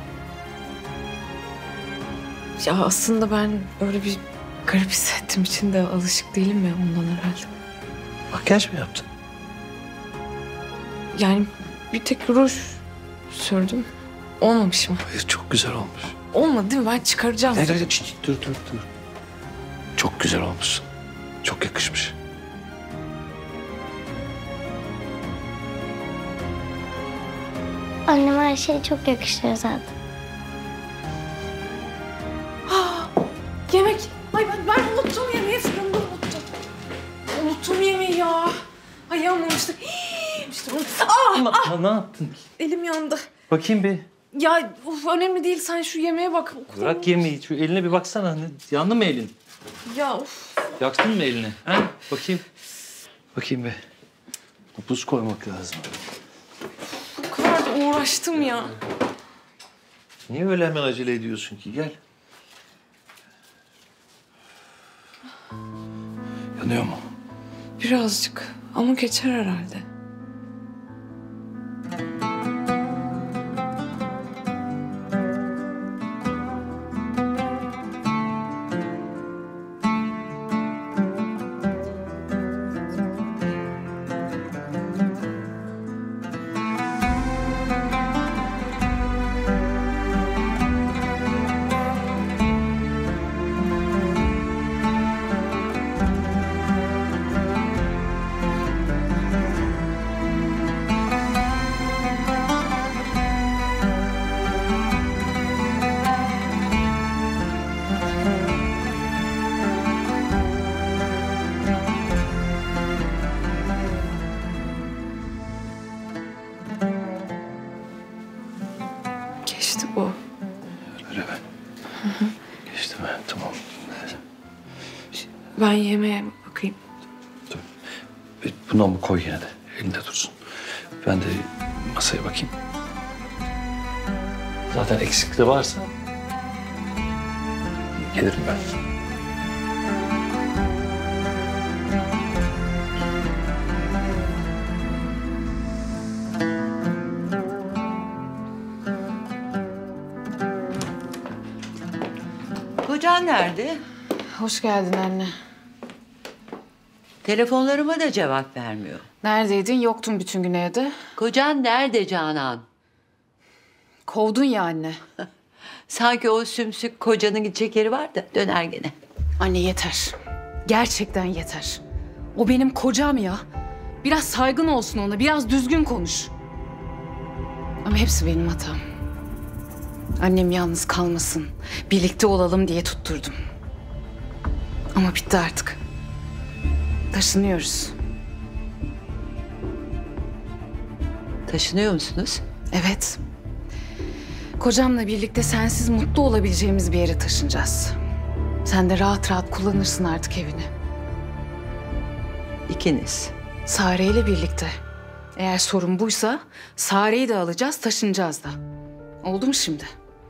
Ya aslında ben böyle bir garip hissettim, içinde alışık değilim ya, ondan herhalde. Makyaj mı yaptın? Yani bir tek ruj sürdüm. Olmamış mı? Hayır, çok güzel olmuş. Olmadı değil mi? Ben çıkaracağım. Hayır, dur. Çok güzel olmuşsun. Çok yakışmış. Anneme her şey çok yakışıyor zaten. Yemek. Ay ben unuttum yemeği, fırında unuttum. Unuttum yemeği ya. Ay yanmamıştık. Ne yaptın? Elim yandı. Bakayım bir. Ya önemli değil, sen şu yemeğe bak. Bırak yemeği. Şu eline bir baksana. Yandı mı elin? Ya Yaktın mı elini? Ha? Bakayım. Bakayım bir. Buz koymak lazım. bu kadar da uğraştım ya. Niye öyle hemen acele ediyorsun ki? Gel. Yanıyor mu? Birazcık ama geçer herhalde. Geçti bu. Öyle mi? Geçti mi? Tamam. Ben yemeğe bakayım. Bundan bu koy yine de. Elinde dursun. Ben de masaya bakayım. Zaten eksik de varsa gelirim ben. Kocan nerede? Hoş geldin anne. Telefonlarıma da cevap vermiyor. Neredeydin? Yoktun bütün gün evde. Kocan nerede Canan? Kovdun ya anne. Sanki o sümsük kocanın gidecek yeri var da döner gene. Anne yeter. Gerçekten yeter. O benim kocam ya. Biraz saygın olsun ona, biraz düzgün konuş. Ama hepsi benim hatam. Annem yalnız kalmasın, birlikte olalım diye tutturdum. Ama bitti artık. Taşınıyoruz. Taşınıyor musunuz? Evet. Kocamla birlikte sensiz mutlu olabileceğimiz bir yere taşınacağız. Sen de rahat rahat kullanırsın artık evini. İkiniz. Sare ile birlikte. Eğer sorun buysa Sare'yi de alacağız, taşınacağız da. Oldu mu şimdi?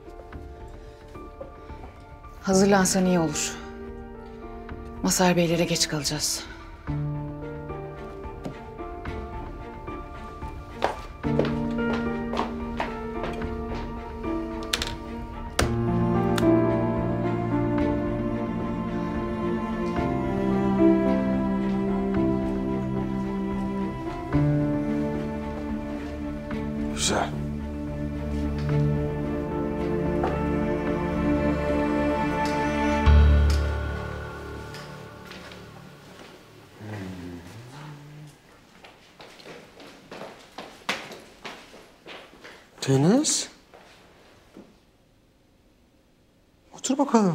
Hazırlansan iyi olur. Mazhar Beylere geç kalacağız. Güzel. Deniz. Otur bakalım.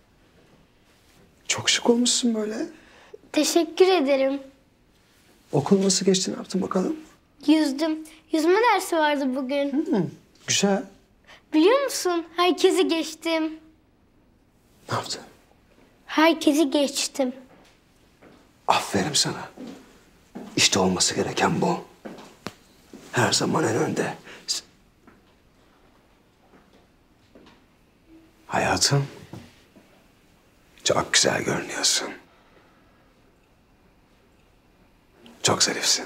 Çok şık olmuşsun böyle. Teşekkür ederim. Okul nasıl geçti, ne yaptın bakalım? Yüzdüm. Yüzme dersi vardı bugün. Güzel. Biliyor musun? Herkesi geçtim. Ne yaptın? Herkesi geçtim. Aferin sana. İşte olması gereken bu. Her zaman en önde. Hayatım. Çok güzel görünüyorsun. Çok zarifsin.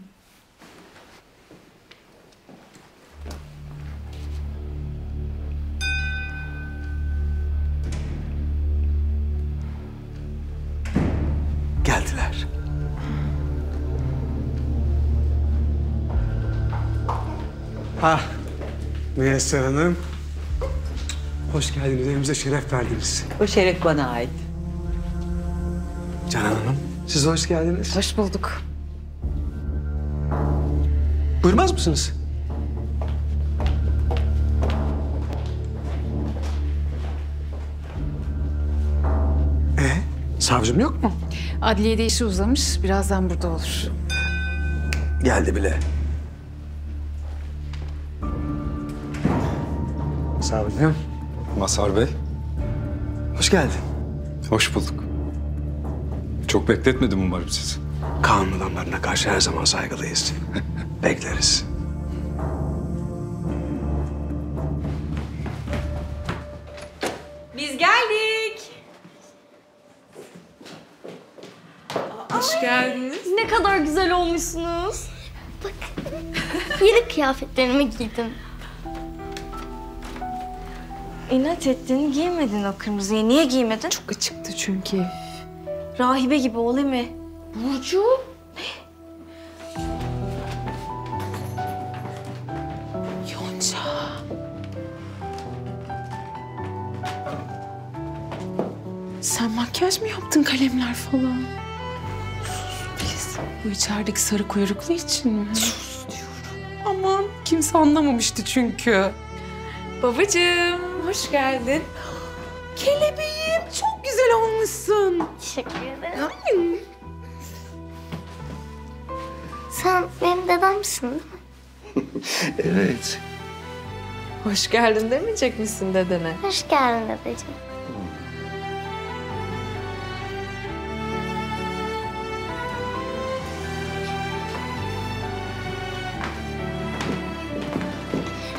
Geldiler. Ah, Müyesser Hanım. Hoş geldiniz, evimize şeref verdiniz. O şeref bana ait. Canan Hanım, siz hoş geldiniz. Hoş bulduk. Buyurmaz mısınız? Savcım yok mu? Adliyede işi uzamış, birazdan burada olur. Geldi bile. Savcım. Mazhar Bey. Hoş geldin. Hoş bulduk. Çok bekletmedim umarım sizi. Kanun adamlarına karşı her zaman saygılıyız. Bekleriz. Biz geldik. Hoş geldiniz. Ne kadar güzel olmuşsunuz. Bak, yeni kıyafetlerimi giydim. İnat ettin, giymedin o kırmızıyı. Niye giymedin? Çok açıktı çünkü. Rahibe gibi ol değil mi? Burcu. Yonca. Sen makyaj mı yaptın, kalemler falan? Sus bu içerideki sarı kuyruklu için mi? Sus diyorum. Aman kimse anlamamıştı çünkü. Babacığım, hoş geldin. Kelebeğim çok güzel olmuşsun. Teşekkür ederim. Sen benim dedemsin değil mi? Evet. Hoş geldin demeyecek misin dedene? Hoş geldin dedeciğim.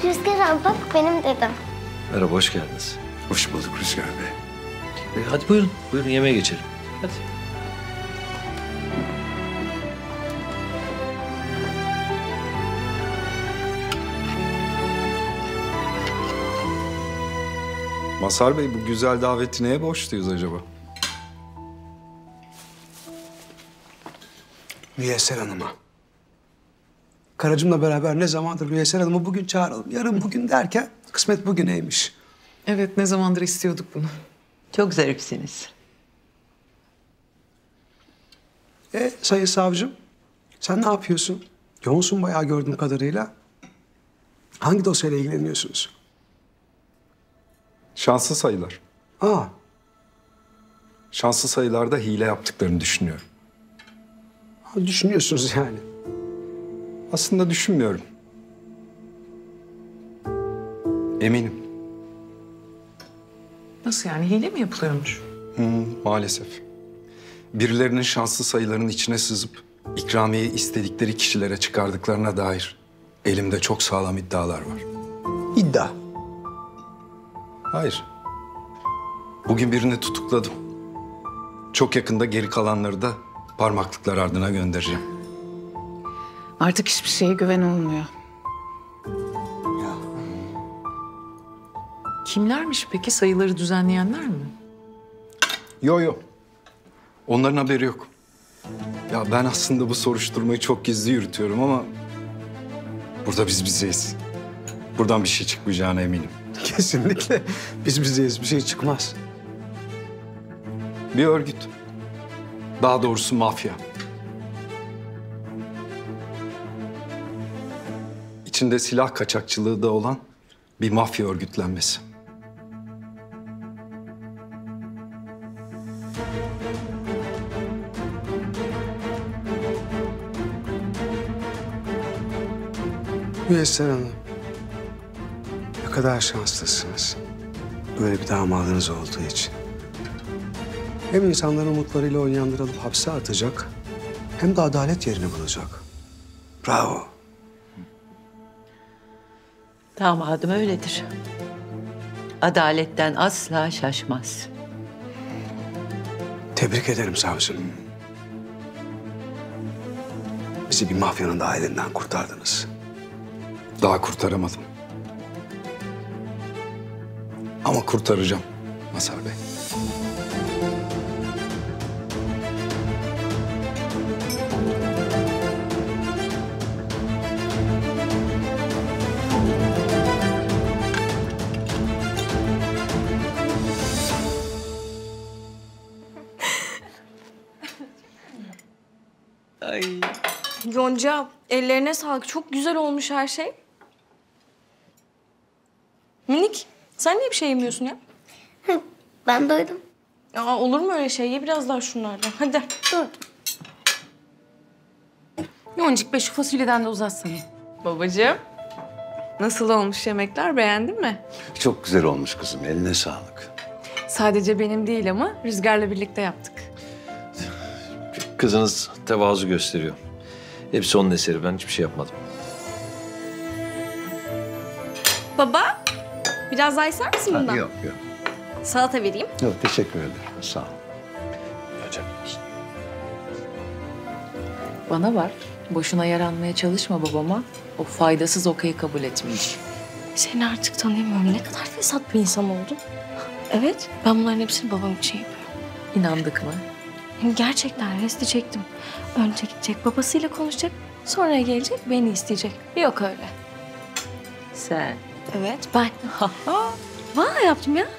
Rüzgar abi bak benim dedem. Merhaba, hoş geldiniz. Hoş bulduk Rüzgar Bey. Hadi buyurun, buyurun yemeğe geçelim. Hadi. Mazhar Bey, bu güzel daveti neye borçluyuz acaba? Müyesser Hanım'a. Karacığımla beraber ne zamandır Müyesser Hanım'ı bugün çağıralım, yarın bugün derken kısmet bugüneymiş. Evet, ne zamandır istiyorduk bunu. Çok zarifsiniz. Sayın savcım, sen ne yapıyorsun? Yoğunsun bayağı gördüğüm kadarıyla. Hangi dosyayla ilgileniyorsunuz? Şanslı sayılar. Aa, Şanslı sayılarda hile yaptıklarını düşünüyorum. düşünüyorsunuz yani. Aslında düşünmüyorum. Eminim. Nasıl yani, hile mi yapılıyormuş? Maalesef. Birilerinin şanslı sayıların içine sızıp ikramiyeyi istedikleri kişilere çıkardıklarına dair elimde çok sağlam iddialar var. İddia? Hayır. Bugün birini tutukladım. Çok yakında geri kalanları da parmaklıklar ardına göndereceğim. Artık hiçbir şeye güven olmuyor. Kimlermiş peki, sayıları düzenleyenler mi? Yo. Onların haberi yok. Ya ben aslında bu soruşturmayı çok gizli yürütüyorum ama burada biz bizeyiz. Buradan bir şey çıkmayacağına eminim. Kesinlikle biz bizeyiz, bir şey çıkmaz. Bir örgüt. Daha doğrusu mafya. İçinde silah kaçakçılığı da olan bir mafya örgütlenmesi. Müyesser Hanım, ne kadar şanslısınız. Böyle bir damadınız olduğu için. Hem insanların umutlarıyla oynayandırılıp hapse atacak, hem de adalet yerini bulacak. Bravo. Damadım öyledir. Adaletten asla şaşmaz. Tebrik ederim savcım. Bizi bir mafyanın daha elinden kurtardınız. Daha kurtaramadım. Ama kurtaracağım Mazhar Bey. Ay. Yonca, ellerine sağlık. Çok güzel olmuş her şey. Minik, sen niye bir şey yemiyorsun ya? Ben doydum. Aa, olur mu öyle şey? Ye biraz daha şunlardan. Hadi. Dur. Yoncuk be, şu fasulyeden de uzatsana. Babacığım, nasıl olmuş yemekler, beğendin mi? Çok güzel olmuş kızım, eline sağlık. Sadece benim değil ama Rüzgar'la birlikte yaptık. Kızınız tevazu gösteriyor. Hepsi onun eseri. Ben hiçbir şey yapmadım. Baba, biraz daha ister misin bundan? Yok. Salata vereyim. Yok, teşekkür ederim. Sağ ol. Bana bak, boşuna yaranmaya çalışma babama. O faydasız okayı kabul etmeyecek. Seni artık tanıyamıyorum. Ne kadar fesat bir insan oldun. Evet, ben bunların hepsini babam için yapıyorum. İnandık mı? Gerçekten resti çektim. Önce gidecek, babasıyla konuşacak. Sonra gelecek, beni isteyecek. Yok öyle. Sen? Evet, ben. Vallahi yaptım ya.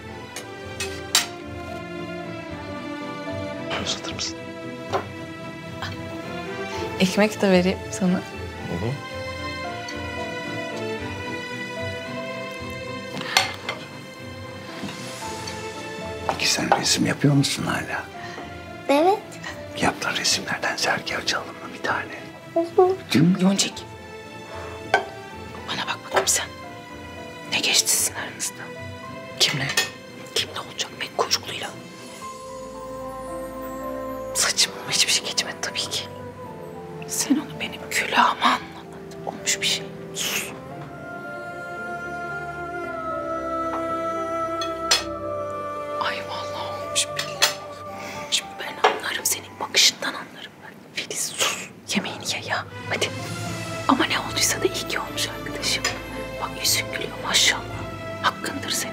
Uzatır mısın? Ekmek de vereyim sana. Peki sen resim yapıyor musun hala? Evet. Yap da resimlerden sergi açalım mı bir tane? Yoncuk. Bana bak bakayım sen. Ne geçti sizin aranızda? Kimle? Kimle olacak? Ben kuyrukluyla. Saçmalama, hiçbir şey geçmedi tabii ki. Sen onu benim külahıma anlat. Olmuş bir şey. Sus. Maşallah. Hakkındır senin.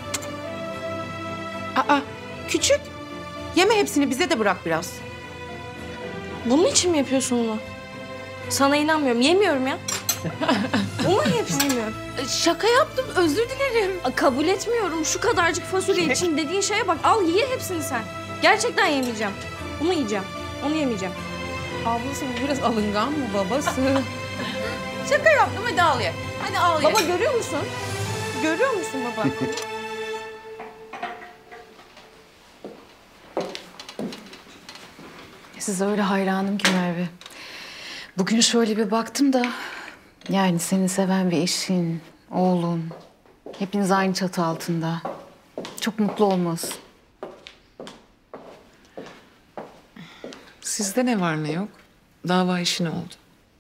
Aa, küçük. Yeme hepsini, bize de bırak biraz. Bunun için mi yapıyorsun bunu? Sana inanmıyorum. Yemiyorum ya. Bunu hepsini yemiyorum. Şaka yaptım, özür dilerim. Kabul etmiyorum. Şu kadarcık fasulye için dediğin şeye bak. Al ye hepsini sen. Gerçekten yemeyeceğim. Bunu yiyeceğim. Onu yemeyeceğim. Ablası bu biraz alıngan mı babası? Şaka yaptım, hadi al ye. Hadi al ye. Baba görüyor musun? Görüyor musun baba? Size öyle hayranım ki Merve. Bugün şöyle bir baktım da... Yani seni seven bir eşin, oğlun... Hepiniz aynı çatı altında. Çok mutlu olmalısın. Sizde ne var ne yok? Dava işi ne oldu?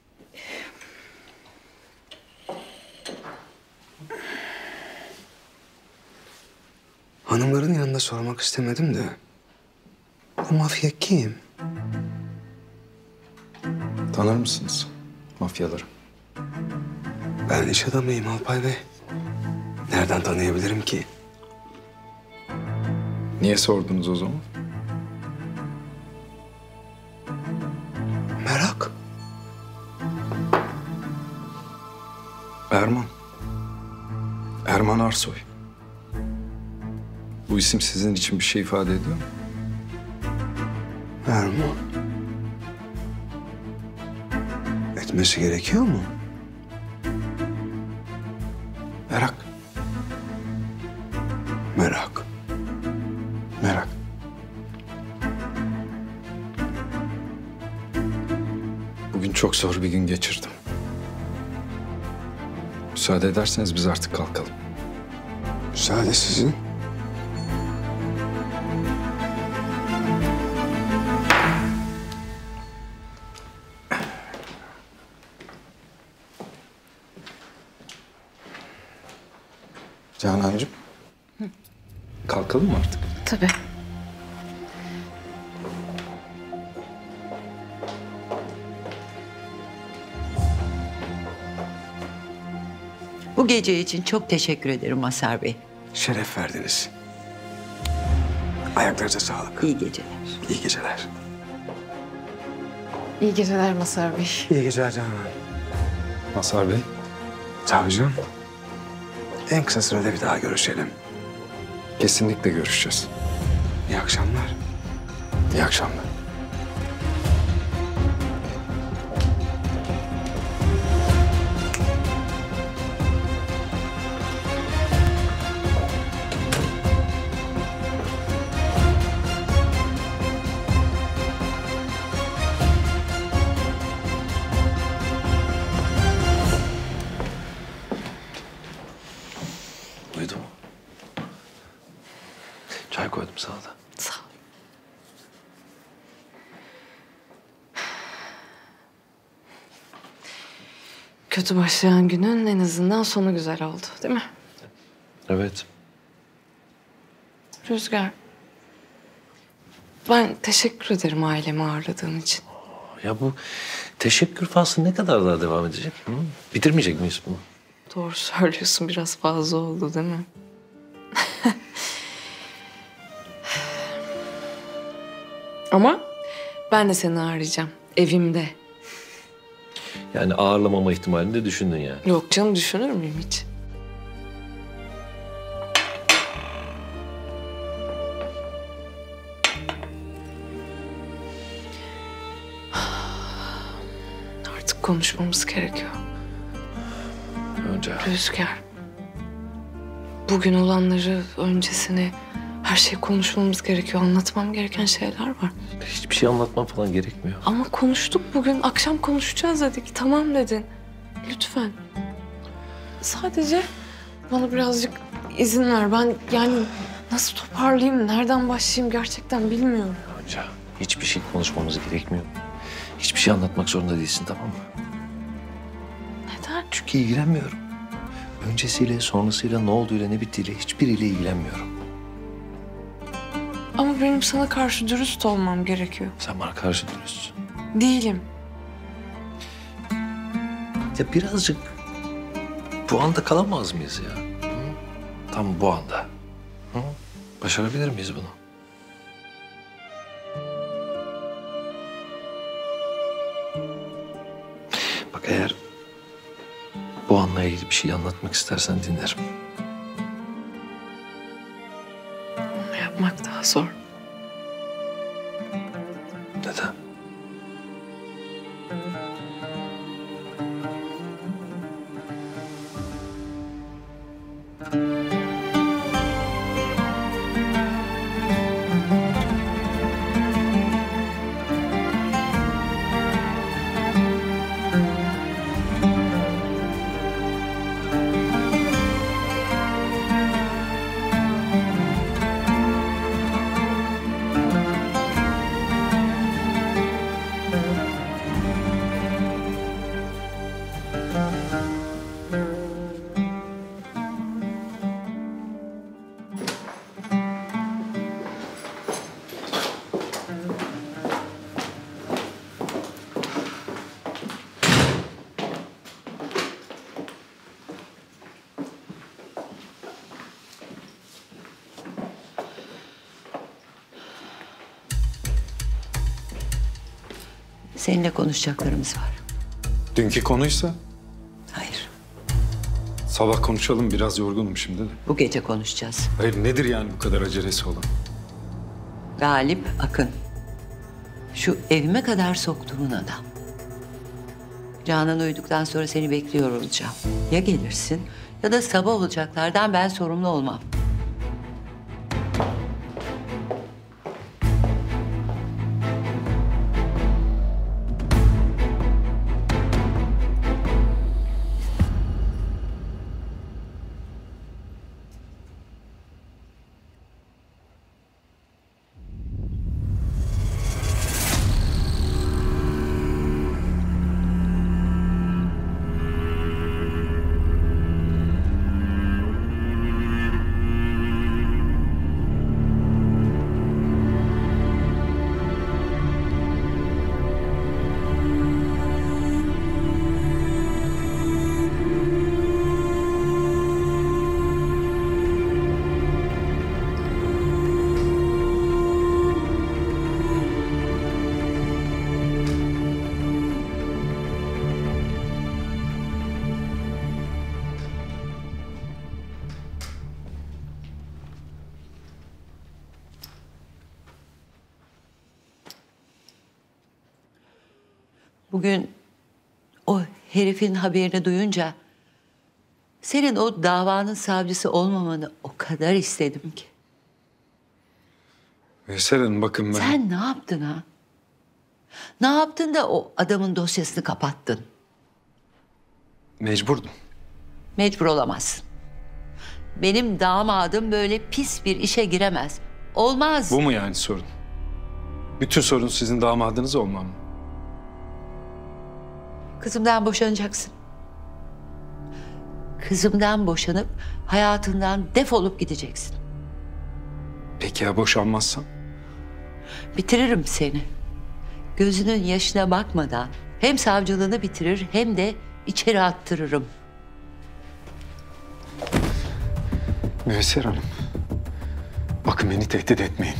Hanımların yanında sormak istemedim de... Bu mafya kim? Tanır mısınız mafyaları? Ben iş adamıyım Alpay Bey. Nereden tanıyabilirim ki? Niye sordunuz o zaman? Merak. Erman. Erman Arsoy. Bu isim sizin için bir şey ifade ediyor mu? Erman. Etmesi gerekiyor mu? Merak. Merak. Merak. Bugün çok zor bir gün geçirdim. Müsaade ederseniz biz artık kalkalım. Müsaade sizin. Canancığım. Kalkalım mı artık? Tabii. Bu gece için çok teşekkür ederim Mazhar Bey. Şeref verdiniz. Ayaklarınıza sağlık. İyi geceler. İyi geceler. İyi geceler Mazhar Bey. İyi geceler Canan. Mazhar Bey. Savcım. En kısa sürede bir daha görüşelim. Kesinlikle görüşeceğiz. İyi akşamlar. İyi akşamlar. Uyudu mu? Çay koydum sana da. Sağ ol. Kötü başlayan günün en azından sonu güzel oldu, değil mi? Evet. Rüzgar, ben teşekkür ederim ailemi ağırladığın için. Ya bu teşekkür faslı ne kadar daha devam edecek? Hı? Bitirmeyecek miyiz bunu? Doğru söylüyorsun, biraz fazla oldu değil mi? Ama ben de seni arayacağım, evimde. Yani ağırlamama ihtimalini de düşündün yani. Yok canım, düşünür müyüm hiç? Artık konuşmamız gerekiyor. Önce. Rüzgar. Bugün olanları, öncesini, her şeyi konuşmamız gerekiyor. Anlatmam gereken şeyler var. Hiçbir şey anlatmam falan gerekmiyor. Ama konuştuk bugün. Akşam konuşacağız dedik. Tamam dedin. Lütfen. Sadece bana birazcık izin ver. Ben yani nasıl toparlayayım, nereden başlayayım gerçekten bilmiyorum. Önce hiçbir şey konuşmamız gerekmiyor. Hiçbir şey anlatmak zorunda değilsin, tamam mı? Neden? Çünkü ilgilenmiyorum. Öncesiyle, sonrasıyla, ne olduğuyla, ne bittiğiyle hiçbiriyle ilgilenmiyorum. Ama benim sana karşı dürüst olmam gerekiyor. Sen bana karşı dürüstsün. Değilim. Ya birazcık bu anda kalamaz mıyız ya? Tam bu anda. Hı? Başarabilir miyiz bunu? Bak eğer bu anla ilgili bir şey anlatmak istersen dinlerim. Onu yapmak daha zor. Neden? Seninle konuşacaklarımız var. Dünkü konuysa? Hayır. Sabah konuşalım, biraz yorgunum şimdi de. Bu gece konuşacağız. Hayır, nedir yani bu kadar acelesi olan? Galip Akın. Şu evime kadar soktuğun adam. Canan uyuduktan sonra seni bekliyor olacağım. Ya gelirsin ya da sabah olacaklardan ben sorumlu olmam. Bugün o herifin haberini duyunca senin o davanın savcısı olmamanı o kadar istedim ki. Veysel Hanım bakın ben... Sen ne yaptın ha? Ne yaptın da o adamın dosyasını kapattın? Mecburdum. Mecbur olamazsın. Benim damadım böyle pis bir işe giremez. Olmaz. Bu mu yani sorun? Bütün sorun sizin damadınız olmam mı? Kızımdan boşanacaksın. Kızımdan boşanıp hayatından defolup gideceksin. Peki ya boşanmazsam? Bitiririm seni. Gözünün yaşına bakmadan hem savcılığını bitirir hem de içeri attırırım. Müyesser Hanım, bakın beni tehdit etmeyin.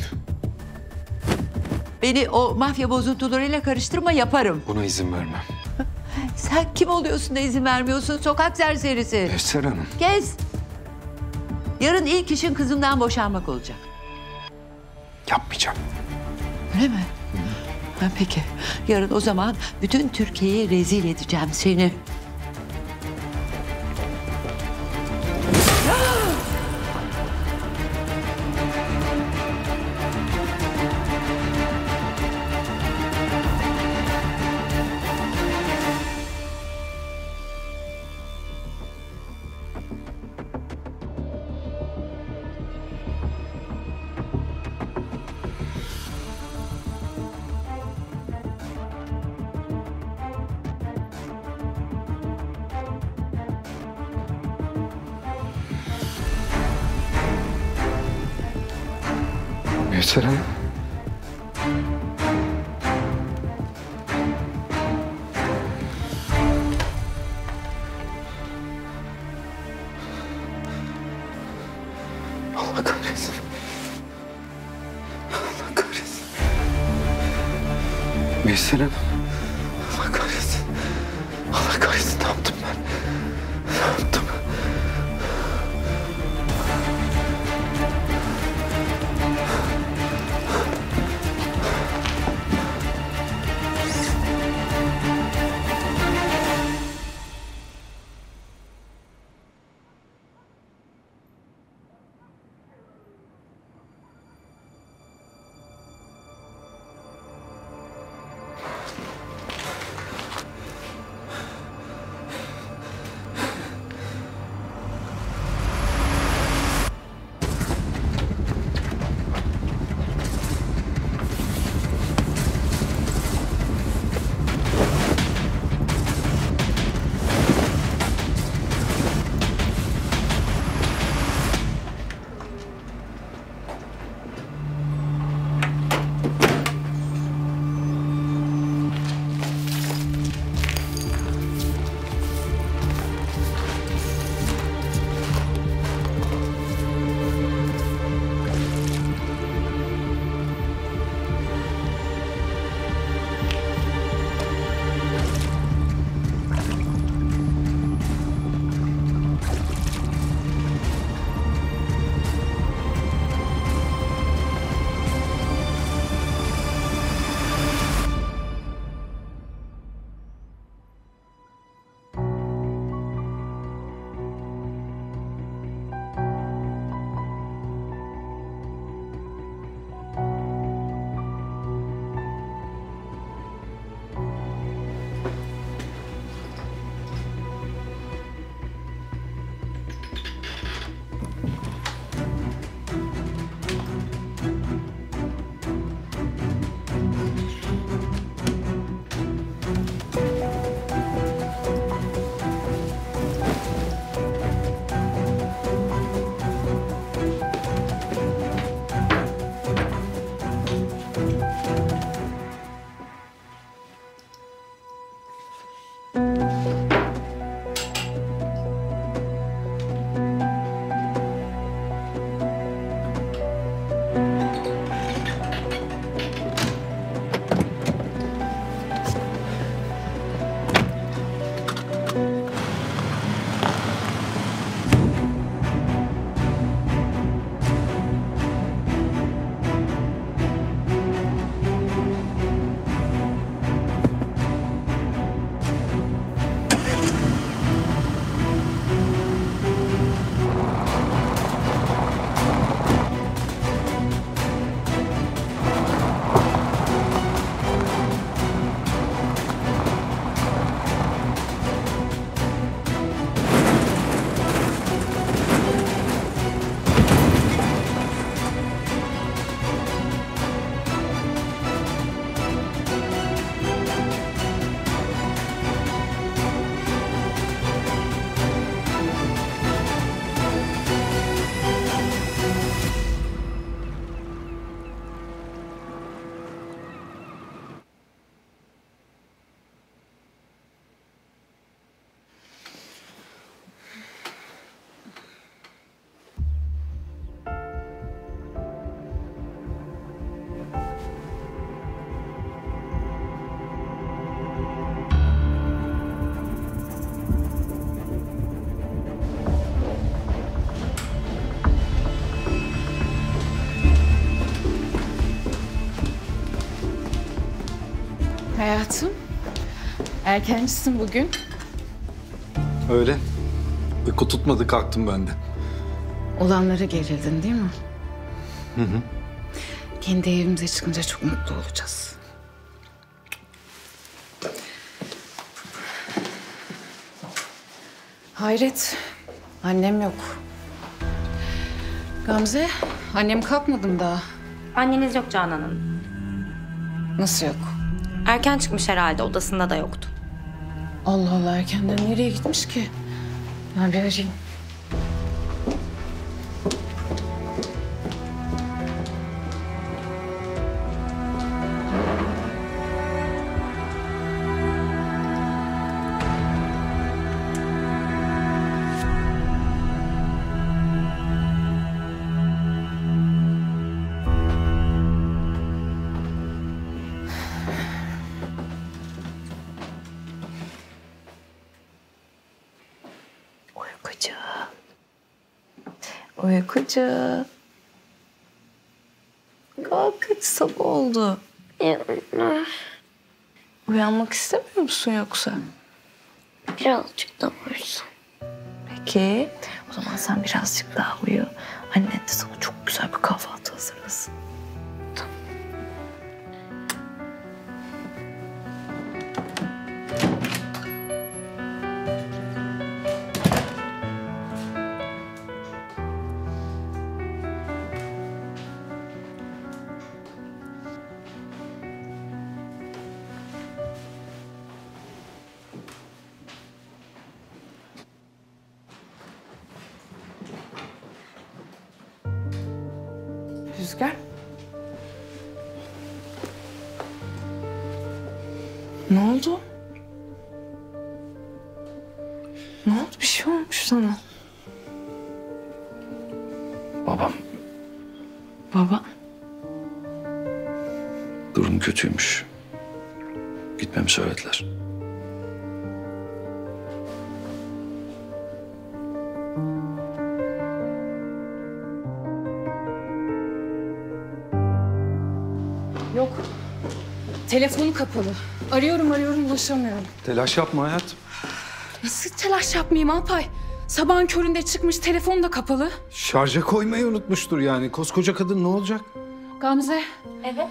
Beni o mafya bozuntularıyla karıştırma, yaparım. Buna izin vermem. Sen kim oluyorsun da izin vermiyorsun, sokak serserisi? Müyesser Hanım. Kes! Yarın ilk işin kızımdan boşanmak olacak. Yapmayacağım. Öyle mi? Ha, peki. Yarın o zaman bütün Türkiye'yi rezil edeceğim seni. Müyesser Hanım. Allah kahretsin. Allah kahretsin. Veysel Hanım. Allah kahretsin. Allah kahretsin. Ne yaptım ben? Ne yaptım? Hayatım, erkencisin bugün. Öyle. Uyku tutmadı, kalktım ben de. Olanlara gerildin değil mi? Hı hı. Kendi evimize çıkınca çok mutlu olacağız. Hayret, annem yok. Gamze, annem kalkmadım daha. Anneniz yok Canan Hanım. Nasıl yok? Erken çıkmış herhalde, odasında da yoktu. Allah Allah, erkenden nereye gitmiş ki? Ben bir arayayım. Uykucu. Kalk hadi sabah oldu. Uyanmak istemiyor musun yoksa? Birazcık da uyusun. Peki. O zaman sen birazcık daha uyu. Annen de sana çok güzel bir kahvaltı hazırlasın. Rüzgar. Ne oldu? Ne oldu? Bir şey olmuş sana. Babam Baba. durum kötüymüş. Gitmemi söylediler. Yok. Telefonu kapalı. Arıyorum ulaşamıyorum. Telaş yapma hayatım. Nasıl telaş yapmayayım Alpay? Sabahın köründe çıkmış, telefon da kapalı. Şarja koymayı unutmuştur yani. Koskoca kadın ne olacak? Gamze, Evet.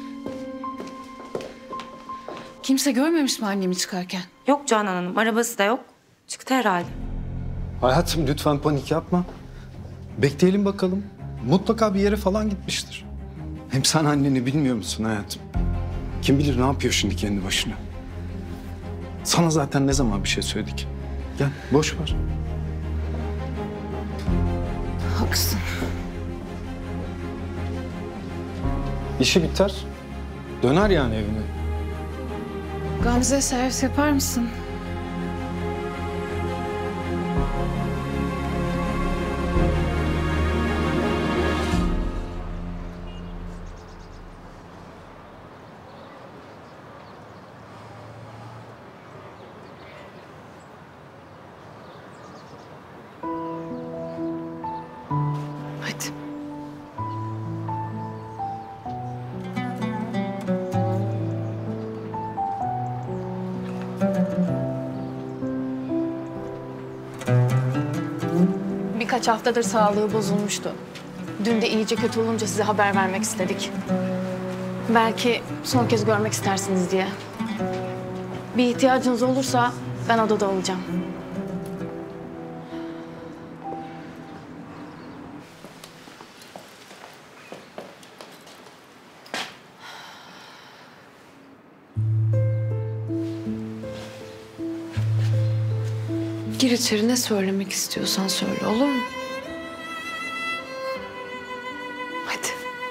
kimse görmemiş mi annemi çıkarken? Yok Canan Hanım, arabası da yok. Çıktı herhalde. Hayatım lütfen panik yapma. Bekleyelim bakalım. Mutlaka bir yere falan gitmiştir. Hem sen anneni bilmiyor musun hayatım? Kim bilir ne yapıyor şimdi kendi başına. Sana zaten ne zaman bir şey söyledik? Gel boş ver. Haklısın. İşi biter. Döner yani evine. Gamze, servis yapar mısın? Hadi. Birkaç haftadır sağlığı bozulmuştu. Dün de iyice kötü olunca size haber vermek istedik. Belki son kez görmek istersiniz diye. Bir ihtiyacınız olursa ben odada olacağım. Gir içeri, ne söylemek istiyorsan söyle, olur mu? Hadi.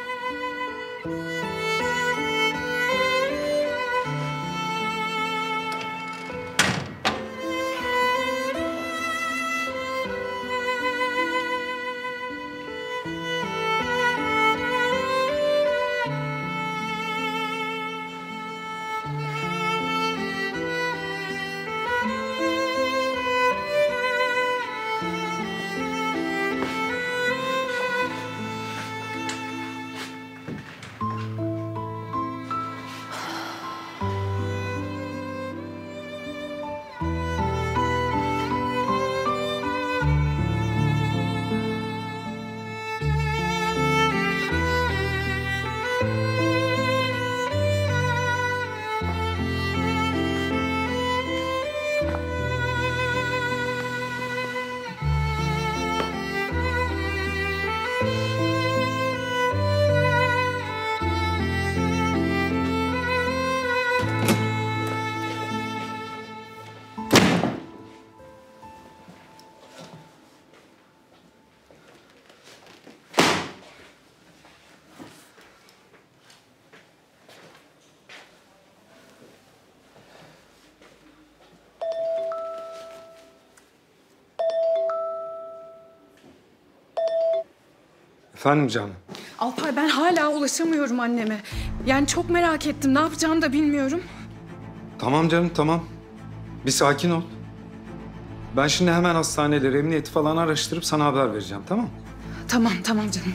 Efendim canım. Alpay, ben hala ulaşamıyorum anneme. Yani çok merak ettim. Ne yapacağımı da bilmiyorum. Tamam canım tamam. Bir sakin ol. Ben şimdi hemen hastaneleri, emniyeti falan araştırıp sana haber vereceğim, tamam mı? Tamam canım.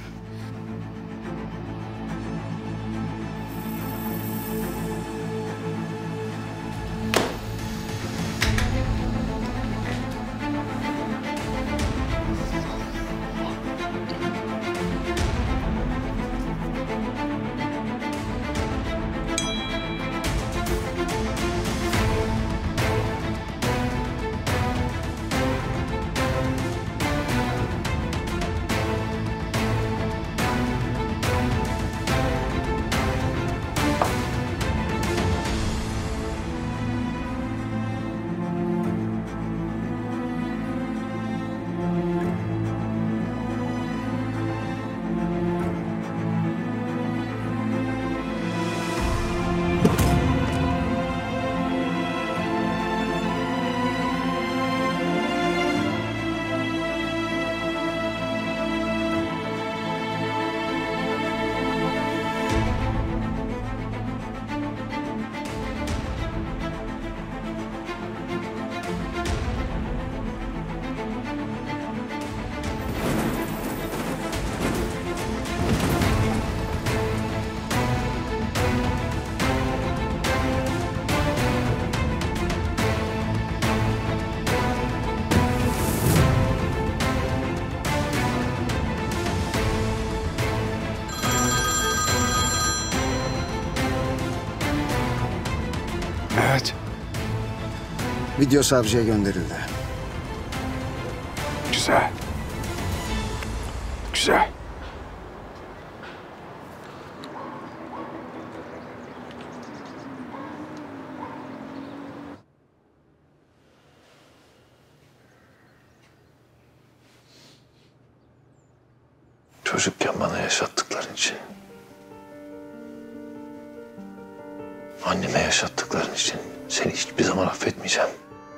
Evet. Video savcıya gönderildi. Güzel. Güzel. Çocukken bana yaşattıkların için, anneme yaşattıkların için seni hiçbir zaman affetmeyeceğim.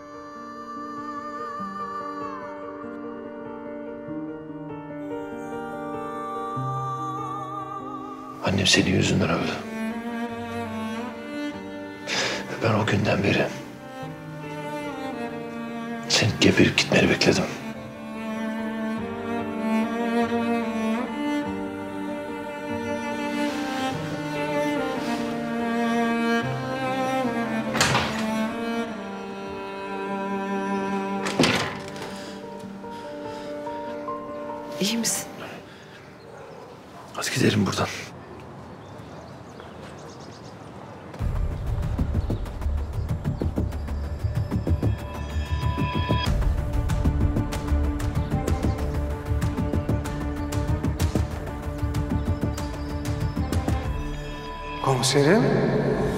Annem senin yüzünden öldü. Ve ben o günden beri senin geberip gitmeni bekledim. İyi misin? Hadi gidelim buradan. Komiserim.